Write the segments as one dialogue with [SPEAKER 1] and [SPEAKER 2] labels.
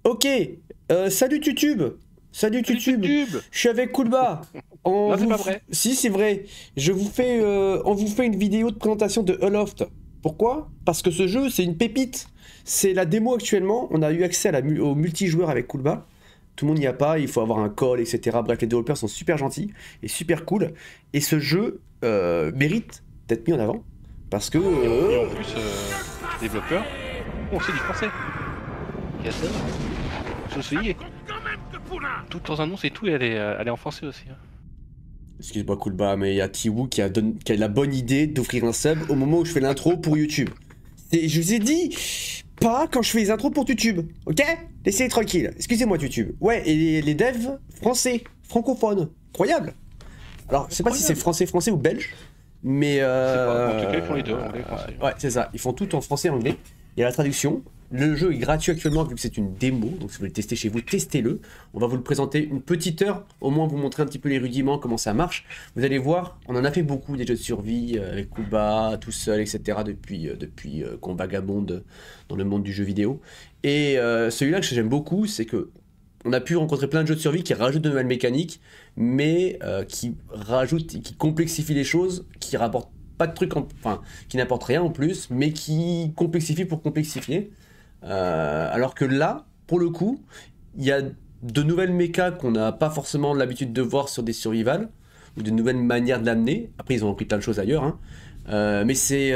[SPEAKER 1] Ok, salut YouTube. Salut YouTube. Je suis avec Kulba.
[SPEAKER 2] Non, c'est pas vrai.
[SPEAKER 1] Si, c'est vrai. On vous fait une vidéo de présentation de Aloft. Pourquoi? Parce que ce jeu, c'est une pépite. C'est la démo actuellement. On a eu accès au multijoueur avec Kulba. Tout le monde n'y a pas, il faut avoir un call, etc. Bref, les développeurs sont super gentils et super cool. Et ce jeu mérite d'être mis en avant. Parce que...
[SPEAKER 2] Et en plus, développeurs ont aussi du français. Il y a ça. Je me souviens. Toutes leurs annonces et tout, elle est en français aussi.
[SPEAKER 1] Excuse-moi Kulba, mais il y a Tiwoo qui a la bonne idée d'offrir un sub au moment où je fais l'intro pour YouTube. Je vous ai dit, pas quand je fais les intros pour YouTube, ok? Laissez-les tranquilles. Excusez-moi YouTube. Ouais, et les devs français, francophones. Incroyable. Alors, je sais pas si c'est français ou belge, mais...
[SPEAKER 2] En tout cas, ils font les deux, anglais et français.
[SPEAKER 1] Ouais, c'est ça. Ils font tout en français et anglais. Il y a la traduction. Le jeu est gratuit actuellement vu que c'est une démo, donc si vous voulez le tester chez vous, testez-le. On va vous le présenter une petite heure, au moins vous montrer un petit peu les rudiments, comment ça marche. Vous allez voir, on en a fait beaucoup des jeux de survie avec Kuba, tout seul, etc. depuis qu'on vagabonde dans le monde du jeu vidéo. Et celui-là que j'aime beaucoup, c'est que on a pu rencontrer plein de jeux de survie qui rajoutent de nouvelles mécaniques, mais qui complexifient les choses, qui rapportent pas de trucs, qui n'apportent rien en plus, mais qui complexifient pour complexifier. Alors que là, pour le coup, il y a de nouvelles mechas qu'on n'a pas forcément l'habitude de voir sur des survival, ou de nouvelles manières de l'amener. Après, ils ont repris plein de choses ailleurs, hein. Mais c'est...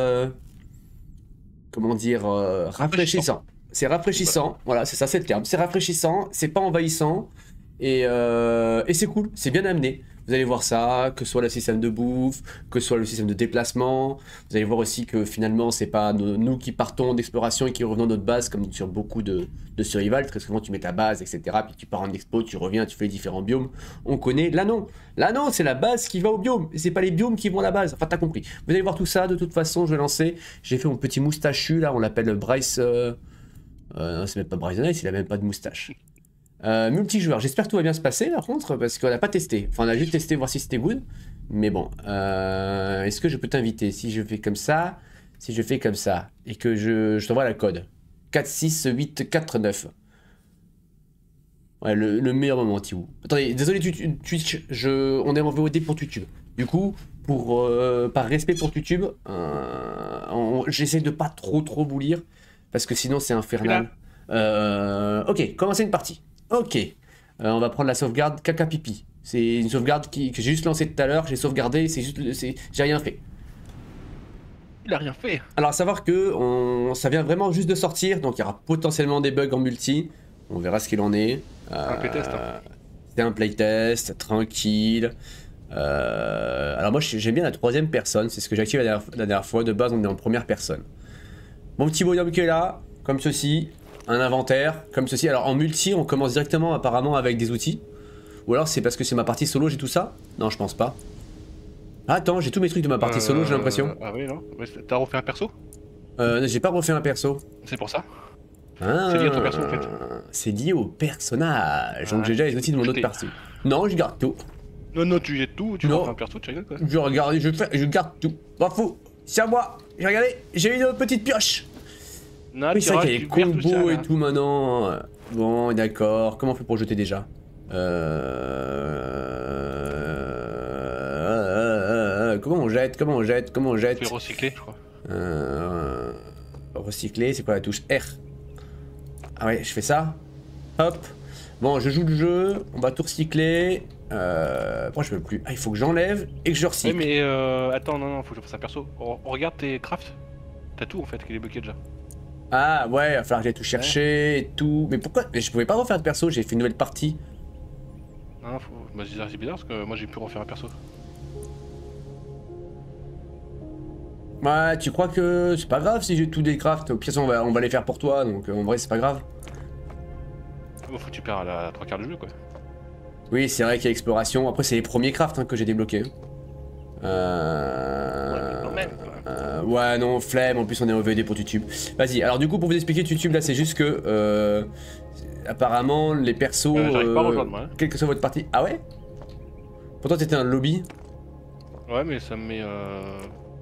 [SPEAKER 1] comment dire, rafraîchissant. C'est rafraîchissant, voilà, c'est ça, c'est le terme. C'est rafraîchissant, c'est pas envahissant, et c'est cool, c'est bien amené. Vous allez voir ça, que ce soit le système de bouffe, que ce soit le système de déplacement. Vous allez voir aussi que finalement, c'est pas nous qui partons d'exploration et qui revenons à notre base, comme sur beaucoup de survival. Très souvent, tu mets ta base, etc. Puis tu pars en expo, tu reviens, tu fais les différents biomes. On connaît. Là, non. Là, non, c'est la base qui va au biome. C'est pas les biomes qui vont à la base. Enfin, t'as compris. Vous allez voir tout ça. De toute façon, je vais lancer. J'ai fait mon petit moustachu, là. On l'appelle Bryce. Non, c'est même pas Bryce Nice, il a même pas de moustache. Multijoueur, j'espère que tout va bien se passer par contre, parce qu'on n'a pas testé. Enfin, on a juste testé voir si c'était good. Mais bon, est-ce que je peux t'inviter? Si je fais comme ça, et que je t'envoie la code 4, 6, 8, 4, 9. Ouais, le meilleur moment, Tiwoo. Attendez, désolé Twitch, on est en VOD pour YouTube. Du coup, par respect pour YouTube, j'essaie de pas trop vous lire, parce que sinon c'est infernal. Ok, commencer une partie. Ok, on va prendre la sauvegarde caca pipi. C'est une sauvegarde que j'ai juste lancée tout à l'heure, j'ai sauvegardé, j'ai rien fait.
[SPEAKER 2] Il a rien fait.
[SPEAKER 1] Alors à savoir que ça vient vraiment juste de sortir, donc il y aura potentiellement des bugs en multi. On verra ce qu'il en est.
[SPEAKER 2] Un playtest.
[SPEAKER 1] C'est un playtest, tranquille. Alors moi j'aime bien la troisième personne, c'est ce que j'ai activé la dernière fois. De base on est en première personne. Mon petit bonhomme qui est là, comme ceci. Un inventaire, comme ceci. Alors en multi, on commence directement apparemment avec des outils. Ou alors c'est parce que c'est ma partie solo, j'ai tout ça? Non, je pense pas. Ah, attends, j'ai tous mes trucs de ma partie solo, j'ai l'impression.
[SPEAKER 2] Ah oui, non? T'as refait un perso?
[SPEAKER 1] J'ai pas refait un perso.
[SPEAKER 2] C'est pour ça?
[SPEAKER 1] Ah,
[SPEAKER 2] c'est lié à ton perso en fait.
[SPEAKER 1] C'est lié au personnage. Donc j'ai déjà les outils de mon autre perso. Non, je garde tout.
[SPEAKER 2] Non, tu jettes tout, tu refais un perso, tu rigoles quoi?
[SPEAKER 1] Je garde tout. Pas fou. C'est à moi. J'ai regardé, j'ai une petite pioche.
[SPEAKER 2] Non,
[SPEAKER 1] oui, c'est vrai qu'il y a les combos et tout maintenant. Bon, d'accord. Comment on fait pour jeter déjà? Comment on jette?
[SPEAKER 2] Tu fais recycler, je crois.
[SPEAKER 1] Recycler, c'est quoi la touche R? Ah ouais, je fais ça. Hop. Bon, je joue le jeu. On va tout recycler. Pourquoi je peux plus? Ah, il faut que j'enlève et que je recycle.
[SPEAKER 2] Ouais, mais attends, non, faut que je fasse un perso. On regarde tes crafts. T'as tout en fait qui est bloqué déjà.
[SPEAKER 1] Ah ouais, il va falloir que j'aille tout chercher et tout. Mais pourquoi? Mais je pouvais pas refaire de perso, j'ai fait une nouvelle partie.
[SPEAKER 2] Non, bah, c'est bizarre parce que moi j'ai pu refaire un perso.
[SPEAKER 1] Ouais, tu crois que c'est pas grave si j'ai tout des crafts? Au pire, on va les faire pour toi, donc en vrai, c'est pas grave.
[SPEAKER 2] Faut que tu perds à la 3/4 du jeu quoi.
[SPEAKER 1] Oui, c'est vrai qu'il y a exploration. Après, c'est les premiers crafts hein, que j'ai débloqués. Ouais, non, flemme, en plus on est en VD pour YouTube. Vas-y, alors du coup, pour vous expliquer YouTube, là, c'est juste que... apparemment, les persos...
[SPEAKER 2] j'arrive pas à rejoindre moi. Hein.
[SPEAKER 1] Quelle que soit votre partie... Ah ouais? Pourtant, t'étais un lobby.
[SPEAKER 2] Ouais, mais ça me met...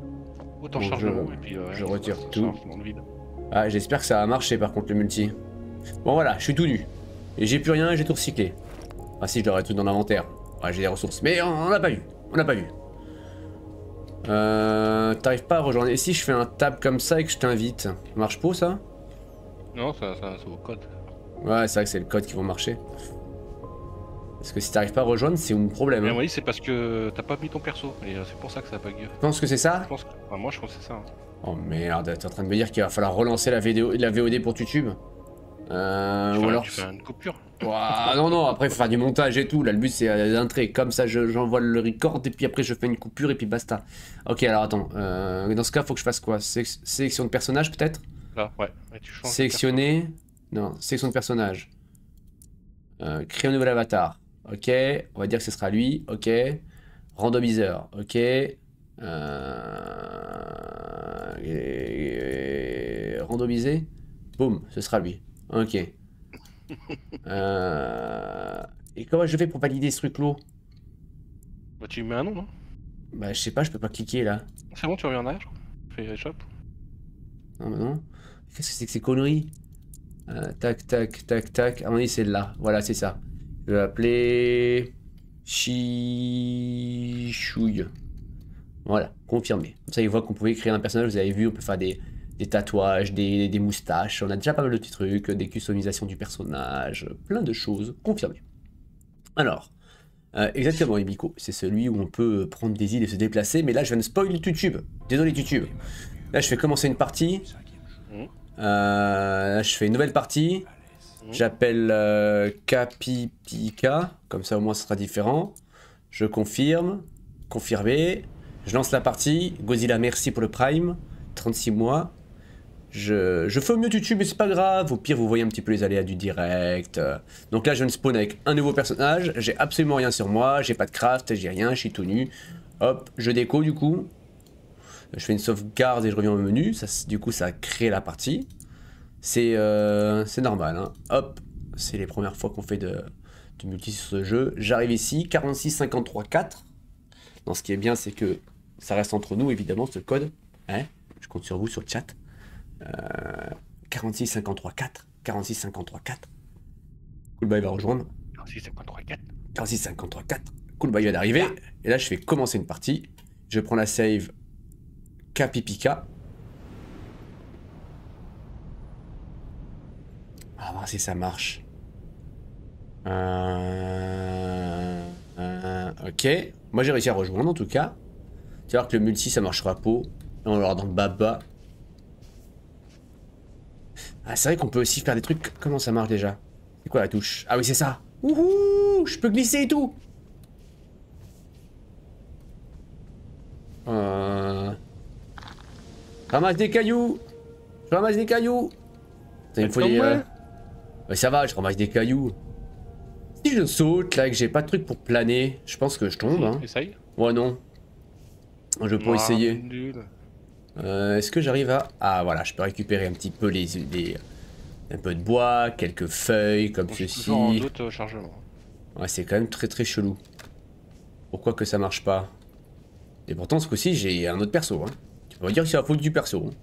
[SPEAKER 2] autant chargement et puis...
[SPEAKER 1] je retire tout.
[SPEAKER 2] Dans le vide.
[SPEAKER 1] Ah, j'espère que ça a marché, par contre, le multi. Bon voilà, je suis tout nu. Et j'ai plus rien, j'ai tout recyclé. Ah si, je l'aurais tout dans l'inventaire. Ouais, j'ai des ressources. Mais on l'a pas vu. On l'a pas vu. T'arrives pas à rejoindre. Et si je fais un tab comme ça et que je t'invite, ça marche pas ça?
[SPEAKER 2] Non, ça c'est au code.
[SPEAKER 1] Ouais, c'est vrai que c'est le code qui va marcher. Parce que si t'arrives pas à rejoindre, c'est un problème.
[SPEAKER 2] Mais
[SPEAKER 1] Hein.
[SPEAKER 2] oui, c'est parce que t'as pas mis ton perso. Et c'est pour ça que ça bug.
[SPEAKER 1] Tu penses que c'est ça?
[SPEAKER 2] Je pense que... enfin, moi, je pense que c'est ça. Hein.
[SPEAKER 1] Oh merde, t'es en train de me dire qu'il va falloir relancer la VOD pour YouTube? Ou alors...
[SPEAKER 2] Tu fais une coupure.
[SPEAKER 1] Ouah, non, non, après il faut faire du montage et tout. Là, le but c'est d'entrer. Comme ça, j'envoie le record et puis après je fais une coupure et puis basta. Ok, alors attends. Dans ce cas, faut que je fasse quoi? Sélection de personnage peut-être?
[SPEAKER 2] Là, ouais. Et tu changes.
[SPEAKER 1] Sélectionner. Non, sélection de personnage. Créer un nouvel avatar. Ok, on va dire que ce sera lui. Ok. Randomiseur. Ok. Randomiser. Boum, ce sera lui. Ok. Et comment je fais pour valider ce truc-là?
[SPEAKER 2] Bah, tu mets un nom, non?
[SPEAKER 1] Bah, je sais pas, je peux pas cliquer là.
[SPEAKER 2] C'est bon, tu reviens en arrière. Fais shop.
[SPEAKER 1] Non, bah non. Qu'est-ce que c'est que ces conneries? Tac, tac, tac, tac. À mon avis, c'est là. Voilà, c'est ça. Je vais l'appeler. Chichouille. Voilà, confirmé. Comme ça, il voit qu'on pouvait créer un personnage. Vous avez vu, on peut faire des tatouages, des moustaches. On a déjà pas mal de petits trucs, des customisations du personnage, plein de choses. Confirmé. Alors, exactement, Emiko. C'est celui où on peut prendre des îles et se déplacer. Mais là, je viens de spoil YouTube. Désolé, YouTube. Là, je fais commencer une partie. Là, je fais une nouvelle partie. J'appelle Capipika. Comme ça, au moins, ce sera différent. Je confirme. Confirmé. Je lance la partie. Godzilla, merci pour le Prime. 36 mois. Je fais au mieux YouTube, mais c'est pas grave. Au pire, vous voyez un petit peu les aléas du direct. Donc là, je viens de spawn avec un nouveau personnage. J'ai absolument rien sur moi. J'ai pas de craft, j'ai rien. Je suis tout nu. Hop, je déco du coup. Je fais une sauvegarde et je reviens au menu. Ça, du coup, ça crée la partie. C'est normal. Hein. Hop, c'est les premières fois qu'on fait du multi sur ce jeu. J'arrive ici, 46 53 4. Non, ce qui est bien, c'est que ça reste entre nous, évidemment, ce code. Hein, je compte sur vous sur le chat. 46 53 4. 46 53 4. Cool, bah il va rejoindre.
[SPEAKER 2] 46 53 4.
[SPEAKER 1] 46 53 4. Cool, bah il vient d'arriver. Et là, je fais commencer une partie. Je prends la save Capipika. On va voir si ça marche. Ok. Moi j'ai réussi à rejoindre en tout cas. Tu vas voir que le multi ça marchera pas. On va voir dans le baba. Ah c'est vrai qu'on peut aussi faire des trucs. Comment ça marche déjà? C'est quoi la touche? Ah oui c'est ça. Ouhou, je peux glisser et tout. Ramasse des cailloux. Je ramasse des cailloux. Il me faut des... Ouais, ça va, je ramasse des cailloux. Si je saute là et que j'ai pas de truc pour planer, je pense que je tombe. Hein.
[SPEAKER 2] Essaye.
[SPEAKER 1] Ouais, non. Je peux essayer. Est-ce que j'arrive à... Ah voilà, je peux récupérer un petit peu un peu de bois, quelques feuilles comme ceci.
[SPEAKER 2] En chargement.
[SPEAKER 1] Ouais, c'est quand même très très chelou. Pourquoi que ça marche pas? Et pourtant ce coup-ci j'ai un autre perso. Hein. Tu peux pas dire que c'est la faute du perso. Hein.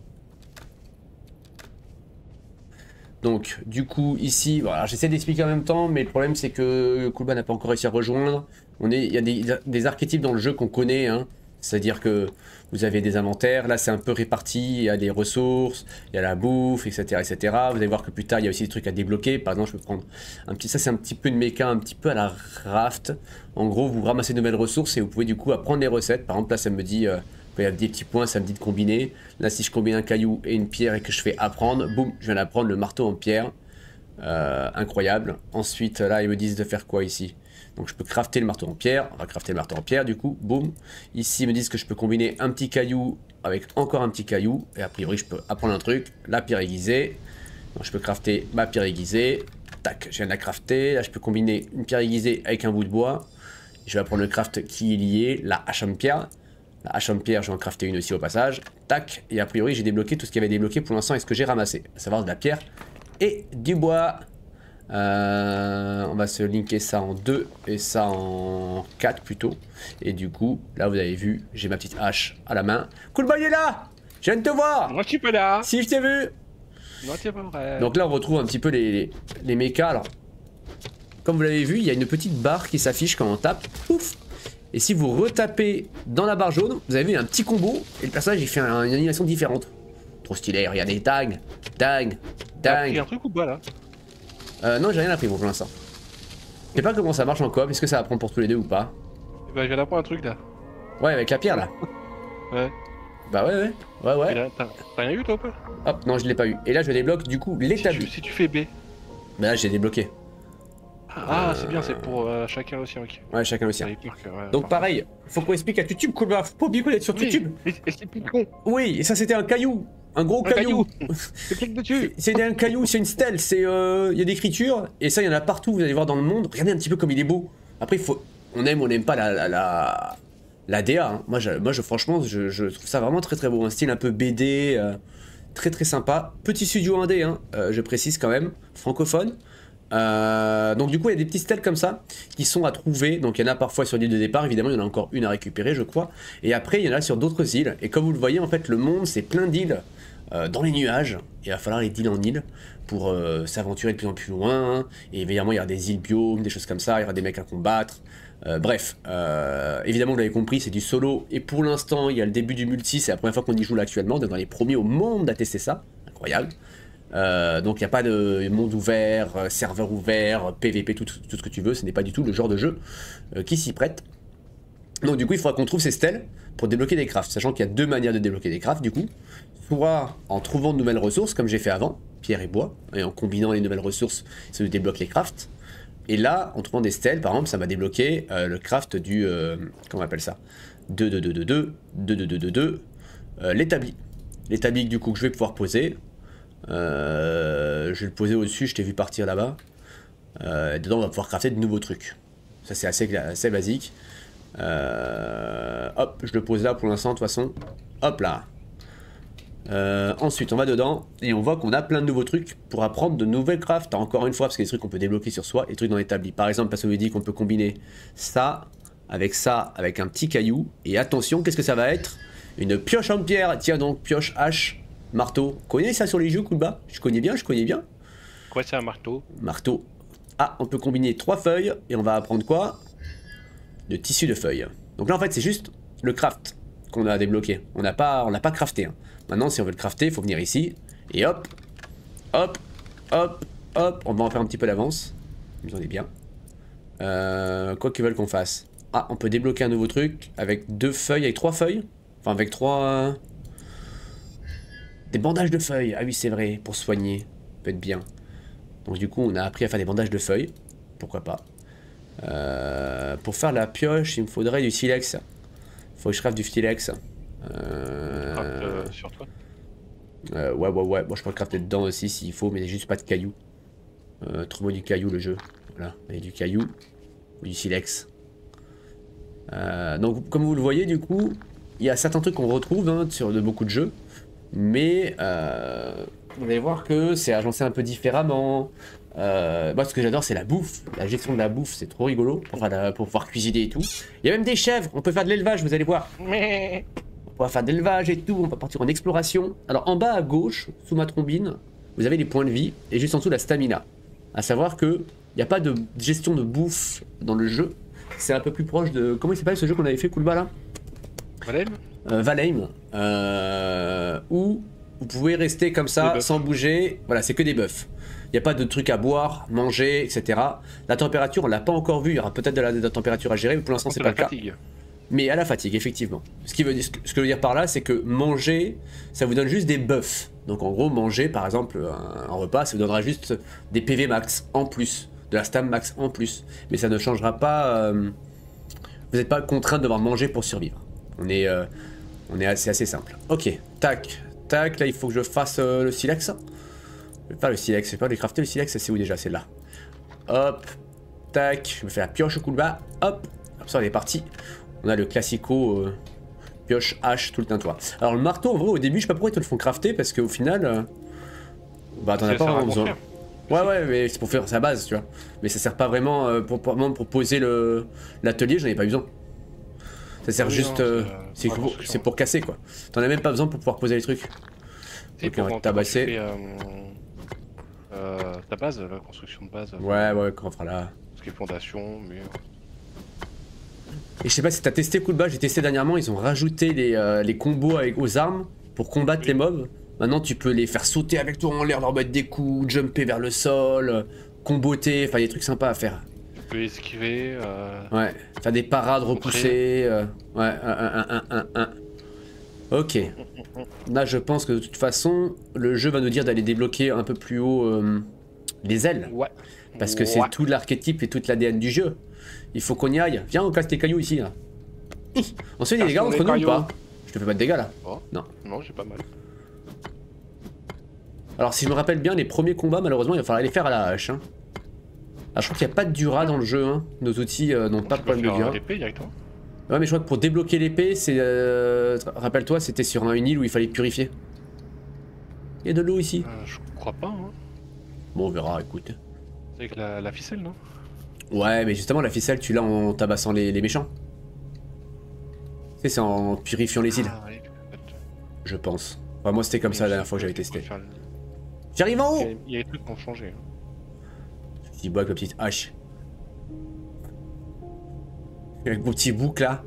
[SPEAKER 1] Donc, du coup, ici, voilà, j'essaie d'expliquer en même temps, mais le problème c'est que Kulba n'a pas encore réussi à rejoindre. Il y a des archétypes dans le jeu qu'on connaît, hein. C'est-à-dire que vous avez des inventaires, là c'est un peu réparti, il y a des ressources, il y a la bouffe, etc., etc. Vous allez voir que plus tard il y a aussi des trucs à débloquer. Par exemple, je peux prendre un petit, ça c'est un petit peu une méca, un petit peu à la raft. En gros, vous ramassez de nouvelles ressources et vous pouvez du coup apprendre les recettes. Par exemple, là ça me dit, quand il y a des petits points, ça me dit de combiner. Là, si je combine un caillou et une pierre et que je fais apprendre, boum, je viens d'apprendre le marteau en pierre. Incroyable. Ensuite, là, ils me disent de faire quoi ici? Donc je peux crafter le marteau en pierre, on va crafter le marteau en pierre du coup, boum. Ici ils me disent que je peux combiner un petit caillou avec encore un petit caillou, et a priori je peux apprendre un truc, la pierre aiguisée. Donc je peux crafter ma pierre aiguisée, tac, je viens de la crafter, là je peux combiner une pierre aiguisée avec un bout de bois. Je vais apprendre le craft qui est lié, la hache en pierre. La hache en pierre, je vais en crafter une aussi au passage, tac, et a priori j'ai débloqué tout ce qui avait débloqué pour l'instant et ce que j'ai ramassé, à savoir de la pierre et du bois. On va se linker ça en 2 et ça en 4 plutôt. Et du coup, là vous avez vu, j'ai ma petite hache à la main. Cool, bah il est là! Je viens de te voir!
[SPEAKER 2] Moi je suis pas là!
[SPEAKER 1] Si, je t'ai vu!
[SPEAKER 2] Non, c'est pas vrai.
[SPEAKER 1] Donc là, on retrouve un petit peu les mechas. Alors, comme vous l'avez vu, il y a une petite barre qui s'affiche quand on tape. Pouf. Et si vous retapez dans la barre jaune, vous avez vu un petit combo et le personnage il fait une animation différente. Trop stylé, regardez, tag, tag,
[SPEAKER 2] T'as pris
[SPEAKER 1] tag.
[SPEAKER 2] un truc ou pas là?
[SPEAKER 1] Non, j'ai rien appris pour l'instant. Je sais pas comment ça marche en coop, est-ce que ça va prendre pour tous les deux ou pas?
[SPEAKER 2] Bah, je viens d'apprendre un truc là.
[SPEAKER 1] Ouais, avec la pierre là.
[SPEAKER 2] Ouais.
[SPEAKER 1] Bah ouais, ouais, ouais,
[SPEAKER 2] Et
[SPEAKER 1] ouais.
[SPEAKER 2] là, t'as rien eu toi ou pas?
[SPEAKER 1] Hop, non, je l'ai pas eu. Et là, je débloque du coup l'établi.
[SPEAKER 2] Si tu fais B.
[SPEAKER 1] Bah là, j'ai débloqué.
[SPEAKER 2] Ah, c'est bien, c'est pour chacun aussi, ok.
[SPEAKER 1] Ouais, chacun aussi.
[SPEAKER 2] J'avais peur que, ouais,
[SPEAKER 1] Donc pareil, faut qu'on explique à YouTube, Kulba, faut pas oublier qu'on est sur YouTube.
[SPEAKER 2] Et c'est piquant.
[SPEAKER 1] Oui, et ça c'était un caillou. Un gros
[SPEAKER 2] Un
[SPEAKER 1] caillou.
[SPEAKER 2] Tu cliques dessus.
[SPEAKER 1] C'est un caillou, c'est une stèle, c'est il y a d'écriture et ça il y en a partout, vous allez voir dans le monde. Regardez un petit peu comme il est beau. Après il faut on aime ou on n'aime pas la DA. Hein. Moi franchement je trouve ça vraiment très beau, un style un peu BD très sympa. Petit studio indé hein, je précise quand même, francophone. Donc du coup il y a des petites stèles comme ça qui sont à trouver, donc il y en a parfois sur l'île de départ, évidemment il y en a encore une à récupérer je crois, et après il y en a sur d'autres îles, et comme vous le voyez en fait le monde c'est plein d'îles dans les nuages, et il va falloir aller d'île en île pour s'aventurer de plus en plus loin, et évidemment il y aura des îles biomes, des choses comme ça, il y aura des mecs à combattre, bref, évidemment vous l'avez compris c'est du solo, et pour l'instant il y a le début du multi, c'est la première fois qu'on y joue là actuellement, on est dans les premiers au monde à tester ça, incroyable. Donc il n'y a pas de monde ouvert, serveur ouvert, PVP, tout ce que tu veux, ce n'est pas du tout le genre de jeu qui s'y prête. Donc du coup il faudra qu'on trouve ces stèles pour débloquer des crafts, sachant qu'il y a deux manières de débloquer des crafts du coup. Soit en trouvant de nouvelles ressources comme j'ai fait avant, pierre et bois, et en combinant les nouvelles ressources ça nous débloque les crafts. Et là en trouvant des stèles par exemple ça m'a débloqué le craft du, comment on appelle ça, l'établi. L'établi du coup que je vais pouvoir poser. Je vais le poser au-dessus, je t'ai vu partir là-bas. Dedans, on va pouvoir crafter de nouveaux trucs. Ça, c'est assez basique. Hop, je le pose là pour l'instant, de toute façon. Hop là. Ensuite, on va dedans et on voit qu'on a plein de nouveaux trucs pour apprendre de nouvelles crafts. Encore une fois, parce qu'il y a des trucs qu'on peut débloquer sur soi et des trucs dans l'établi. Par exemple, parce qu'on dit qu'on peut combiner ça, avec un petit caillou. Et attention, qu'est-ce que ça va être? Une pioche en pierre. Tiens donc, pioche, hache. Marteau, connais ça sur les jeux Kulba? Je connais bien.
[SPEAKER 2] Quoi c'est un marteau?
[SPEAKER 1] Marteau. Ah, on peut combiner 3 feuilles et on va apprendre quoi? De tissu de feuilles. Donc là en fait c'est juste le craft qu'on a débloqué. On l'a pas crafté. Hein. Maintenant si on veut le crafter, il faut venir ici. Et hop, hop, hop, hop. On va en faire un petit peu d'avance. Vous en êtes bien. Quoi qu'ils veulent qu'on fasse. Ah, on peut débloquer un nouveau truc avec 2 feuilles, avec 3 feuilles. Enfin avec 3... Des bandages de feuilles, ah oui c'est vrai, pour soigner, peut être bien. Donc du coup on a appris à faire des bandages de feuilles, pourquoi pas. Pour faire la pioche, il me faudrait du silex. Il faut que je crafte du silex.
[SPEAKER 2] Sur toi.
[SPEAKER 1] Ouais, bon je peux le crafter dedans aussi s'il faut, mais juste pas de cailloux. Trouve-moi du caillou le jeu. Voilà, et du caillou, ou du silex. Donc comme vous le voyez du coup, il y a certains trucs qu'on retrouve hein, sur de beaucoup de jeux. Mais vous allez voir que c'est agencé un peu différemment. Moi ce que j'adore c'est la bouffe. La gestion de la bouffe c'est trop rigolo pour pouvoir cuisiner et tout. Il y a même des chèvres, on peut faire de l'élevage vous allez voir. On pourra faire de l'élevage et tout, on va partir en exploration. Alors en bas à gauche, sous ma trombine, vous avez les points de vie et juste en dessous la stamina. A savoir que il n'y a pas de gestion de bouffe dans le jeu. C'est un peu plus proche de... Comment il s'appelle ce jeu qu'on avait fait Kulba là? Valheim, où vous pouvez rester comme ça sans bouger, voilà c'est que des buffs. Il n'y a pas de trucs à boire, manger, etc. La température on l'a pas encore vu, il y aura peut-être de la température à gérer, mais pour l'instant c'est pas le cas. Mais à la fatigue effectivement. Ce que je veux dire par là c'est que manger, ça vous donne juste des buffs. Donc en gros manger par exemple un repas ça vous donnera juste des PV max en plus, de la stam max en plus. Mais ça ne changera pas, vous n'êtes pas contraint de devoir manger pour survivre. On est assez simple. Ok, tac, tac, là il faut que je fasse le silex. Je vais faire le silex, je vais pas le crafter le silex, c'est où déjà? C'est là. Hop, tac, je me fais la pioche au Kulba, hop, comme ça on est parti. On a le classico pioche, hache, tout le tintouin. Alors le marteau en vrai au début je sais pas pourquoi ils te le font crafter parce qu'au final, bah t'en as pas vraiment besoin. Ouais, mais c'est pour faire sa base tu vois. Mais ça sert pas vraiment pour poser l'atelier, j'en ai pas besoin. Ça sert juste, c'est pour casser quoi. T'en as même pas besoin pour pouvoir poser les trucs. Ok, on va te tabasser.
[SPEAKER 2] Ta base, la construction de base.
[SPEAKER 1] Ouais, quand on fera là.
[SPEAKER 2] Ce qui est fondation, mur.
[SPEAKER 1] Et je sais pas si t'as testé coup de bas, j'ai testé dernièrement, ils ont rajouté les combos aux armes pour combattre les mobs. Maintenant tu peux les faire sauter avec toi en l'air, leur mettre des coups, jumper vers le sol, comboter, enfin il y a des trucs sympas à faire.
[SPEAKER 2] Tu peux esquiver.
[SPEAKER 1] Ouais, faire des parades repoussées. Ouais, Ok. Là je pense que de toute façon, le jeu va nous dire d'aller débloquer un peu plus haut les ailes.
[SPEAKER 2] Ouais.
[SPEAKER 1] Parce que c'est tout l'archétype et toute l'ADN du jeu. Il faut qu'on y aille. Viens, on casse tes cailloux ici là. On se fait des dégâts entre nous ou pas? Je te fais pas de dégâts là.
[SPEAKER 2] Oh.
[SPEAKER 1] Non.
[SPEAKER 2] Non, j'ai pas mal.
[SPEAKER 1] Alors si je me rappelle bien, les premiers combats, malheureusement, il va falloir les faire à la hache. Hein. Ah, je crois qu'il n'y a pas de Dura dans le jeu. Hein. Nos outils n'ont pas de problème de Dura.
[SPEAKER 2] L'épée directement.
[SPEAKER 1] Ouais, mais je crois que pour débloquer l'épée, c'est. Rappelle-toi, c'était sur une île où il fallait purifier. Il y a de l'eau ici.
[SPEAKER 2] Je crois pas. Hein.
[SPEAKER 1] Bon, on verra, écoute.
[SPEAKER 2] C'est avec la ficelle, non?
[SPEAKER 1] Ouais, mais justement, la ficelle, tu l'as en tabassant les méchants. Tu sais, c'est en purifiant les îles.
[SPEAKER 2] Ah, ouais,
[SPEAKER 1] je pense. Enfin, moi, c'était comme ça la dernière fois que j'avais testé.
[SPEAKER 2] Faire...
[SPEAKER 1] J'arrive en haut!
[SPEAKER 2] Il y a des trucs qui ont changé.
[SPEAKER 1] Petit bois avec la petite hache. Avec mon petit bouc là.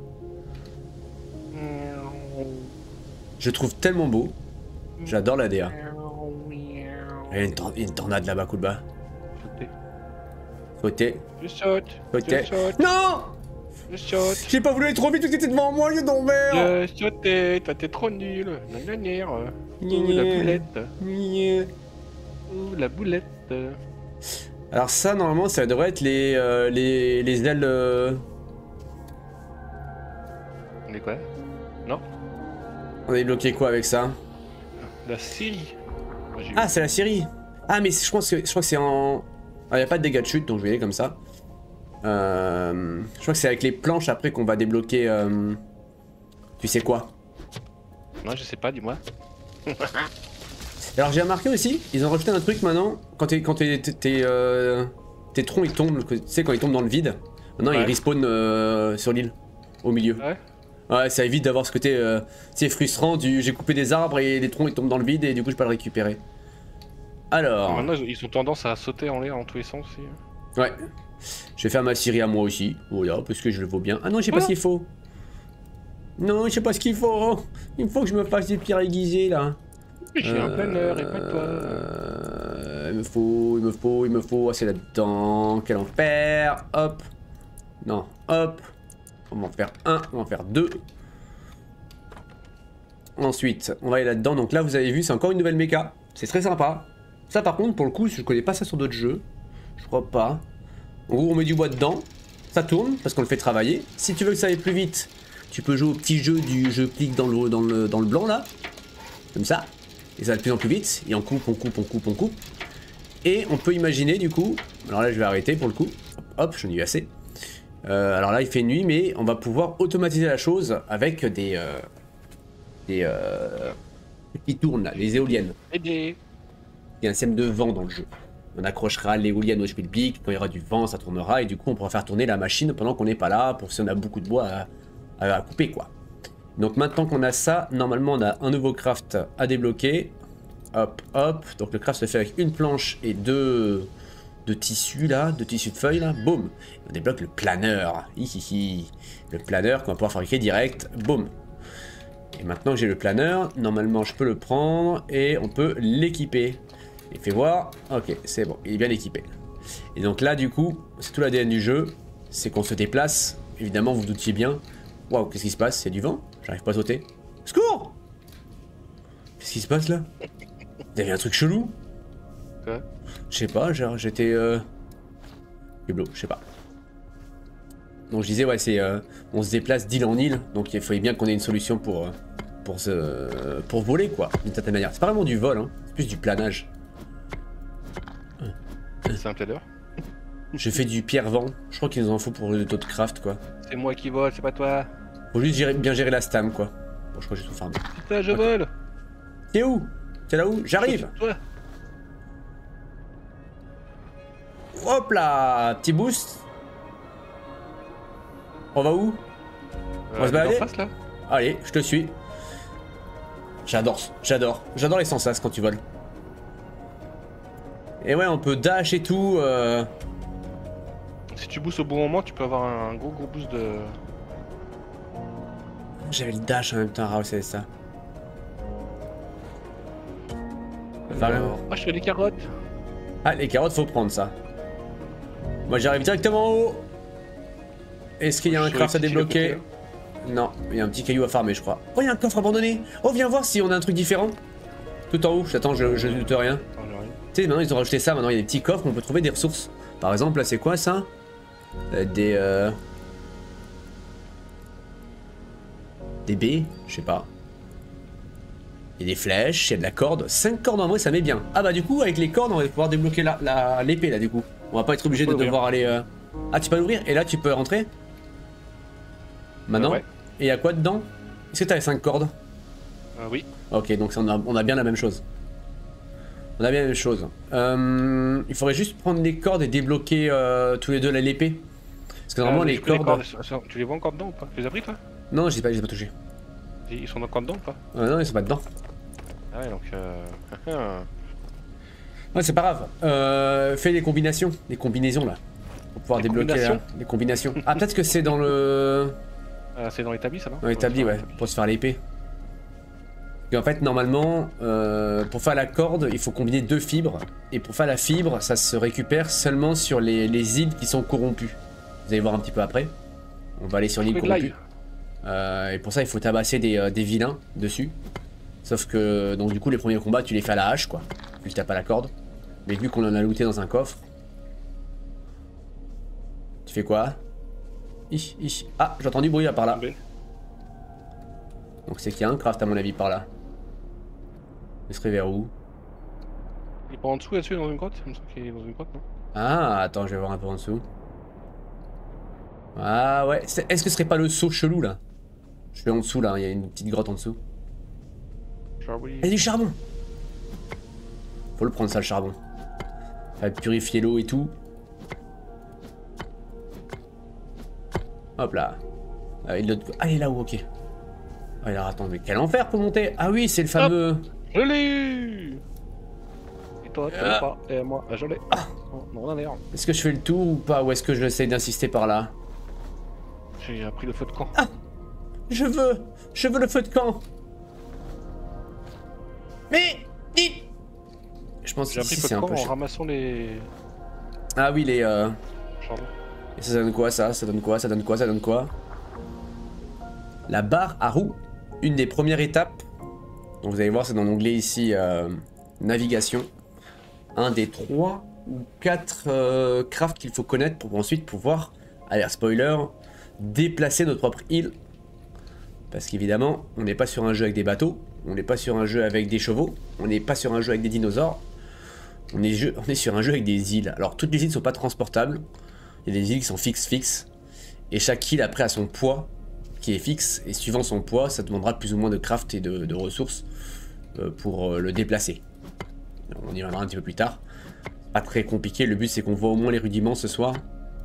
[SPEAKER 1] Je trouve tellement beau. J'adore la DA. Il y a une tornade là-bas, coup de bas. Sauter.
[SPEAKER 2] Je saute.
[SPEAKER 1] Sauter.
[SPEAKER 2] Je saute.
[SPEAKER 1] Non!
[SPEAKER 2] Je saute.
[SPEAKER 1] J'ai pas voulu aller trop vite parce que t'étais devant moi, lieu d'envers!
[SPEAKER 2] Je sautais. Toi, t'es trop nul. La boulette. La boulette.
[SPEAKER 1] Alors ça, normalement, ça devrait être les ailes...
[SPEAKER 2] On est quoi? Non?
[SPEAKER 1] On a débloqué quoi avec ça?
[SPEAKER 2] La Syrie.
[SPEAKER 1] Ah, c'est la Syrie. Ah, mais je crois que c'est en... Ah, y a pas de dégâts de chute, donc je vais y aller comme ça. Je crois que c'est avec les planches après qu'on va débloquer... Tu sais quoi?
[SPEAKER 2] Non, je sais pas, dis-moi.
[SPEAKER 1] Alors j'ai remarqué aussi, ils ont rajouté un truc maintenant, quand tes troncs ils tombent, tu sais quand ils tombent dans le vide, maintenant ils respawnent sur l'île, au milieu.
[SPEAKER 2] Ouais.
[SPEAKER 1] Ouais, ça évite d'avoir ce côté frustrant du j'ai coupé des arbres et les troncs ils tombent dans le vide et du coup je peux pas le récupérer. Alors...
[SPEAKER 2] Maintenant ils ont tendance à sauter en l'air en tous les sens aussi.
[SPEAKER 1] Ouais. Je vais faire ma Syrie à moi aussi, voilà, parce que je le vaux bien. Ah non, je sais pas ce qu'il faut. Non, je sais pas ce qu'il faut. Il faut que je me fasse des pierres aiguisées là.
[SPEAKER 2] J'ai un planeur et pas toi.
[SPEAKER 1] Il me faut. Ah, c'est là-dedans. Quel enfer. Hop. Non, hop. On va en faire un, on va en faire deux. Ensuite, on va aller là-dedans. Donc là, vous avez vu, c'est encore une nouvelle méca. C'est très sympa. Ça, par contre, pour le coup, je connais pas ça sur d'autres jeux. Je crois pas. En gros, on met du bois dedans. Ça tourne parce qu'on le fait travailler. Si tu veux que ça aille plus vite, tu peux jouer au petit jeu du je clique dans le blanc là. Comme ça. Et ça va de plus en plus vite, et on coupe. Et on peut imaginer du coup, alors là je vais arrêter pour le coup, hop, j'en ai eu assez. Alors là il fait nuit, mais on va pouvoir automatiser la chose avec des qui tournent là, les éoliennes. Il y a un système de vent dans le jeu. On accrochera l'éolienne au Spielblick, quand il y aura du vent ça tournera, et du coup on pourra faire tourner la machine pendant qu'on n'est pas là, pour si on a beaucoup de bois à couper quoi. Donc maintenant qu'on a ça, normalement on a un nouveau craft à débloquer. Hop, hop. Donc le craft se fait avec une planche et deux tissus là, deux tissus de feuilles là. Boum. On débloque le planeur. Hihihi. Le planeur qu'on va pouvoir fabriquer direct. Boum. Et maintenant que j'ai le planeur, normalement je peux le prendre et on peut l'équiper. Et fait voir. Ok, c'est bon, il est bien équipé. Et donc là du coup, c'est tout l'ADN du jeu. C'est qu'on se déplace. Évidemment, vous doutiez bien. Waouh, qu'est-ce qui se passe? Il y a du vent? J'arrive pas à sauter. Secours! Qu'est-ce qui se passe là? Il y avait un truc chelou?
[SPEAKER 2] Quoi?
[SPEAKER 1] Je sais pas, genre j'étais Hublot, je sais pas. Donc je disais ouais c'est on se déplace d'île en île, donc il fallait bien qu'on ait une solution pour voler quoi, d'une certaine manière. C'est pas vraiment du vol, hein, c'est plus du planage.
[SPEAKER 2] C'est un planeur?
[SPEAKER 1] Je fais du pierre-vent, je crois qu'il nous en faut pour le taux de craft quoi.
[SPEAKER 2] C'est moi qui vole, c'est pas toi.
[SPEAKER 1] Faut juste bien gérer la stam quoi. Bon je crois que j'ai tout farmé.
[SPEAKER 2] Putain je vole.
[SPEAKER 1] T'es où? T'es là où? J'arrive.
[SPEAKER 2] Toi.
[SPEAKER 1] Hop là, petit boost. On va où? On va se balader?
[SPEAKER 2] Face, là.
[SPEAKER 1] Allez, je te suis. J'adore les sensas quand tu voles. Et ouais, on peut dash et tout.
[SPEAKER 2] Si tu boostes au bon moment, tu peux avoir un gros boost de...
[SPEAKER 1] J'avais le dash en même temps, Raoul, c'est ça.
[SPEAKER 2] Alors... Ah, je fais des carottes.
[SPEAKER 1] Ah, les carottes, faut prendre ça. Moi, j'arrive directement en haut. Est-ce qu'il y a un craft à débloquer? Non, il y a un petit caillou à farmer, je crois. Oh, il y a un coffre abandonné. Oh, viens voir si on a un truc différent. Tout en haut, j'attends, je doute rien. Tu sais, maintenant, ils ont rajouté ça. Maintenant, il y a des petits coffres où on peut trouver des ressources. Par exemple, là, c'est quoi ça? Des baies, je sais pas. Il y a des flèches, il y a de la corde. 5 cordes en vrai, ça met bien. Ah bah du coup, avec les cordes, on va pouvoir débloquer l'épée là du coup. On va pas être obligé de devoir aller... Ah, tu peux l'ouvrir et là tu peux rentrer. Maintenant.
[SPEAKER 2] Ouais.
[SPEAKER 1] Et il y a quoi dedans? Est-ce que t'as les 5 cordes?
[SPEAKER 2] Oui.
[SPEAKER 1] Ok, donc on a bien la même chose. On a bien la même chose. Il faudrait juste prendre les cordes et débloquer tous les deux l'épée. Parce que normalement les cordes...
[SPEAKER 2] Tu les vois encore dedans ou pas? Tu les as pris toi?
[SPEAKER 1] Non, je les ai pas touchés.
[SPEAKER 2] Ils sont encore dedans ou pas?
[SPEAKER 1] Non, ils sont pas dedans.
[SPEAKER 2] Ah ouais, donc
[SPEAKER 1] Ouais, c'est pas grave. Fais des combinaisons là. Pour pouvoir débloquer les combinations. Ah, peut-être que c'est dans le...
[SPEAKER 2] c'est dans l'établi ça, non?
[SPEAKER 1] Dans l'établi, ouais, pour se faire l'épée. Et en fait, normalement, pour faire la corde, il faut combiner 2 fibres. Et pour faire la fibre, ça se récupère seulement sur les îles qui sont corrompues. Vous allez voir un petit peu après. On va aller sur l'île corrompue. Et pour ça, il faut tabasser des vilains dessus. Sauf que, donc du coup, les premiers combats, tu les fais à la hache, quoi. Tu tapes à la corde. Mais vu qu'on en a looté dans un coffre... Tu fais quoi? Ah, j'ai entendu bruit là, par là. Donc c'est qu'il y a un craft à mon avis par là. Il serait vers où?
[SPEAKER 2] Il est pas en dessous là-dessus, dans une grotte? Il me semble qu'il est dans une grotte, non?
[SPEAKER 1] Ah, attends, je vais voir un peu en dessous. Ah ouais, est-ce que ce serait pas le saut chelou là? Je suis en dessous là, il y a une petite grotte en dessous. Il y a du charbon! Faut le prendre ça, le charbon. Ça va purifier l'eau et tout. Hop là. Ah, il est là-haut, ok. Ah, alors attends, mais quel enfer pour monter! Ah oui, c'est le fameux...
[SPEAKER 2] Je l'ai eu! Et toi, tu l'as pas. Et moi, je l'ai. Non, on a.
[SPEAKER 1] Est-ce que je fais le tour ou pas? Ou est-ce que j'essaie d'insister par là?
[SPEAKER 2] J'ai pris le feu de camp.
[SPEAKER 1] Ah! Je veux le feu de camp! Mais... Je pense que
[SPEAKER 2] j'ai appris
[SPEAKER 1] c'est un peu
[SPEAKER 2] en
[SPEAKER 1] chiant.
[SPEAKER 2] ramassant les...
[SPEAKER 1] Ah oui, les...
[SPEAKER 2] Charbon.
[SPEAKER 1] Et ça donne quoi ça? Ça donne quoi? Ça donne quoi? Ça donne quoi? La barre à roue. Une des premières étapes. Donc vous allez voir, c'est dans l'onglet ici, navigation. Un des 3 ou 4 crafts qu'il faut connaître pour ensuite pouvoir, allez, spoiler, déplacer notre propre île. Parce qu'évidemment, on n'est pas sur un jeu avec des bateaux, on n'est pas sur un jeu avec des chevaux, on n'est pas sur un jeu avec des dinosaures. On est sur un jeu avec des îles. Alors toutes les îles ne sont pas transportables. Il y a des îles qui sont fixes. Et chaque île après a son poids qui est fixe. Et suivant son poids, ça demandera plus ou moins de craft et de ressources pour le déplacer. On y reviendra un petit peu plus tard. Pas très compliqué. Le but c'est qu'on voit au moins les rudiments ce soir.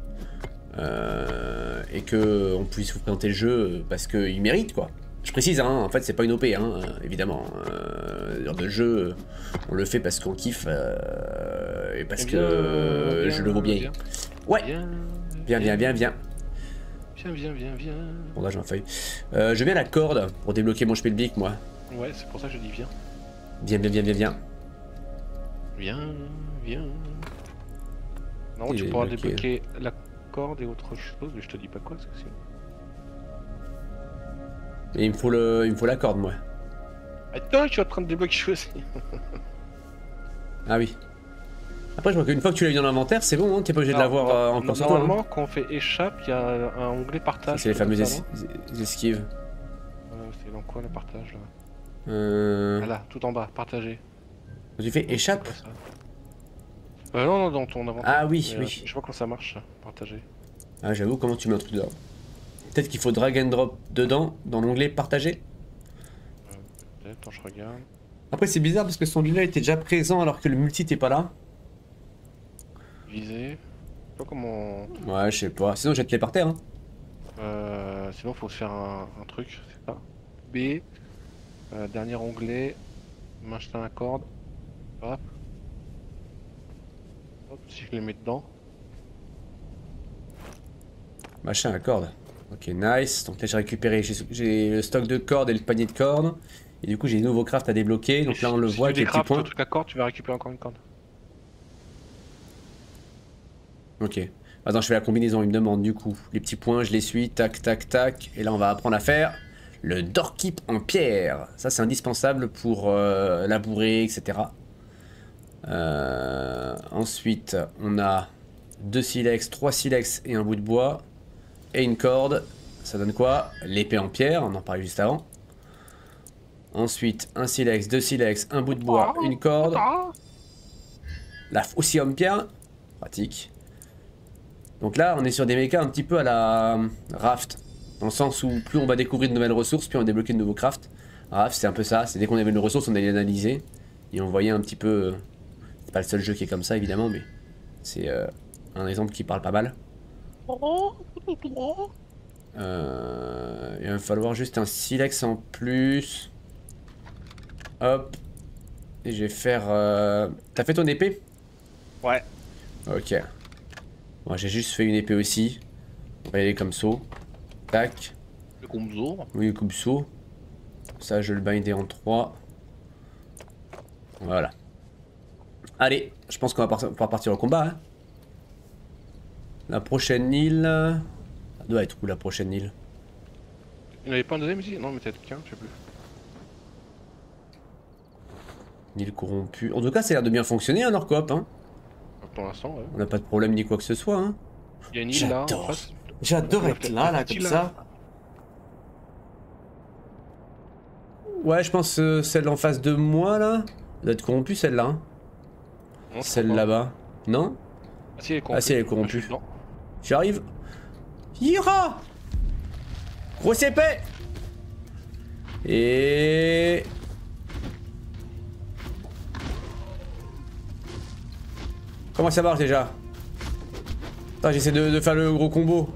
[SPEAKER 1] Et qu'on puisse vous présenter le jeu parce qu'il mérite quoi. Je précise, hein, en fait c'est pas une OP, hein, évidemment. Genre de jeu, on le fait parce qu'on kiffe et parce que je le vaux bien. Ouais. Viens.
[SPEAKER 2] Viens.
[SPEAKER 1] Bon là j'ai un feuille. Je viens à la corde pour débloquer mon spellbic moi.
[SPEAKER 2] Ouais, c'est pour ça que je dis viens.
[SPEAKER 1] Viens.
[SPEAKER 2] Viens. Non, tu pourras débloquer la corde et autre chose, mais je te dis pas quoi, parce que sinon...
[SPEAKER 1] Et il me faut la corde moi.
[SPEAKER 2] Attends, je suis en train de débloquer aussi.
[SPEAKER 1] Ah oui. Après je vois qu'une fois que tu l'as eu dans l'inventaire, c'est bon, hein, t'es pas obligé de l'avoir encore sur toi.
[SPEAKER 2] Normalement, quand on fait échappe, il y a un onglet partage.
[SPEAKER 1] C'est les fameuses esquives.
[SPEAKER 2] C'est dans quoi le partage là? Voilà, tout en bas, partager.
[SPEAKER 1] Tu fais échappe?
[SPEAKER 2] Non, dans ton inventaire.
[SPEAKER 1] Ah oui.
[SPEAKER 2] Je sais pas comment ça marche, partager.
[SPEAKER 1] Ah j'avoue, comment tu mets un truc dedans? Peut-être qu'il faut drag and drop dedans, dans l'onglet partager.
[SPEAKER 2] Peut-être, je regarde.
[SPEAKER 1] Après c'est bizarre parce que son là était déjà présent alors que le multi t'es pas là.
[SPEAKER 2] Viser. Je sais pas comment...
[SPEAKER 1] Ouais, je sais pas. Sinon jette-les par terre. Hein.
[SPEAKER 2] Sinon faut se faire un truc, c'est ça. B. Dernier onglet. Machin à corde. Hop. Hop, si je les mets dedans.
[SPEAKER 1] Machin à corde. Ok, nice. Donc là, j'ai récupéré. J'ai le stock de cordes et le panier de cordes. Et du coup, j'ai des nouveaux crafts à débloquer. Donc là, on le voit avec les petits points.
[SPEAKER 2] Le truc à corde, tu vas récupérer encore une corde.
[SPEAKER 1] Ok. Attends, je fais la combinaison. Il me demande du coup les petits points, je les suis. Tac, tac, tac. Et là, on va apprendre à faire le doorkeep en pierre. Ça, c'est indispensable pour labourer, etc. Ensuite, on a 2 silex, 3 silex et un bout de bois. Et une corde. Ça donne quoi? L'épée en pierre. On en parlait juste avant. Ensuite, un silex, 2 silex, un bout de bois, une corde. La aussi en pierre. Pratique. Donc là, on est sur des mechas un petit peu à la Raft. Dans le sens où plus on va découvrir de nouvelles ressources, plus on va débloquer de nouveaux crafts. Raft, c'est un peu ça. C'est dès qu'on avait une ressource, on allait l'analyser. Et on voyait un petit peu... C'est pas le seul jeu qui est comme ça, évidemment, mais... C'est un exemple qui parle pas mal. Il va falloir juste un silex en plus. Hop. Et je vais faire... T'as fait ton épée?
[SPEAKER 2] Ouais.
[SPEAKER 1] Ok. Moi j'ai juste fait une épée aussi. On va y aller comme ça. Tac.
[SPEAKER 2] Le Gomzo.
[SPEAKER 1] Oui, comme ça. Ça je le bindais en 3. Voilà. Allez, je pense qu'on va pouvoir partir au combat. Hein. La prochaine île... Ça doit être où la prochaine île?
[SPEAKER 2] Il n'y avait pas un deuxième ici? Non, mais peut-être qu'un, je sais plus.
[SPEAKER 1] Une île corrompue. En tout cas, ça a l'air de bien fonctionner hein, leur coop. Hein.
[SPEAKER 2] Pour l'instant, ouais.
[SPEAKER 1] On n'a pas de problème ni quoi que ce soit. Hein.
[SPEAKER 2] Il y a une île là en face.
[SPEAKER 1] J'adore être là, comme ça. Ouais, je pense celle en face de moi là. Elle doit être corrompue celle-là. Hein. Celle là-bas. Non?
[SPEAKER 2] Ah si, elle est corrompue.
[SPEAKER 1] Ah si, elle est corrompue. J'arrive. Ira! Grosse épée! Et... Comment ça marche déjà? Attends, j'essaie de faire le gros combo.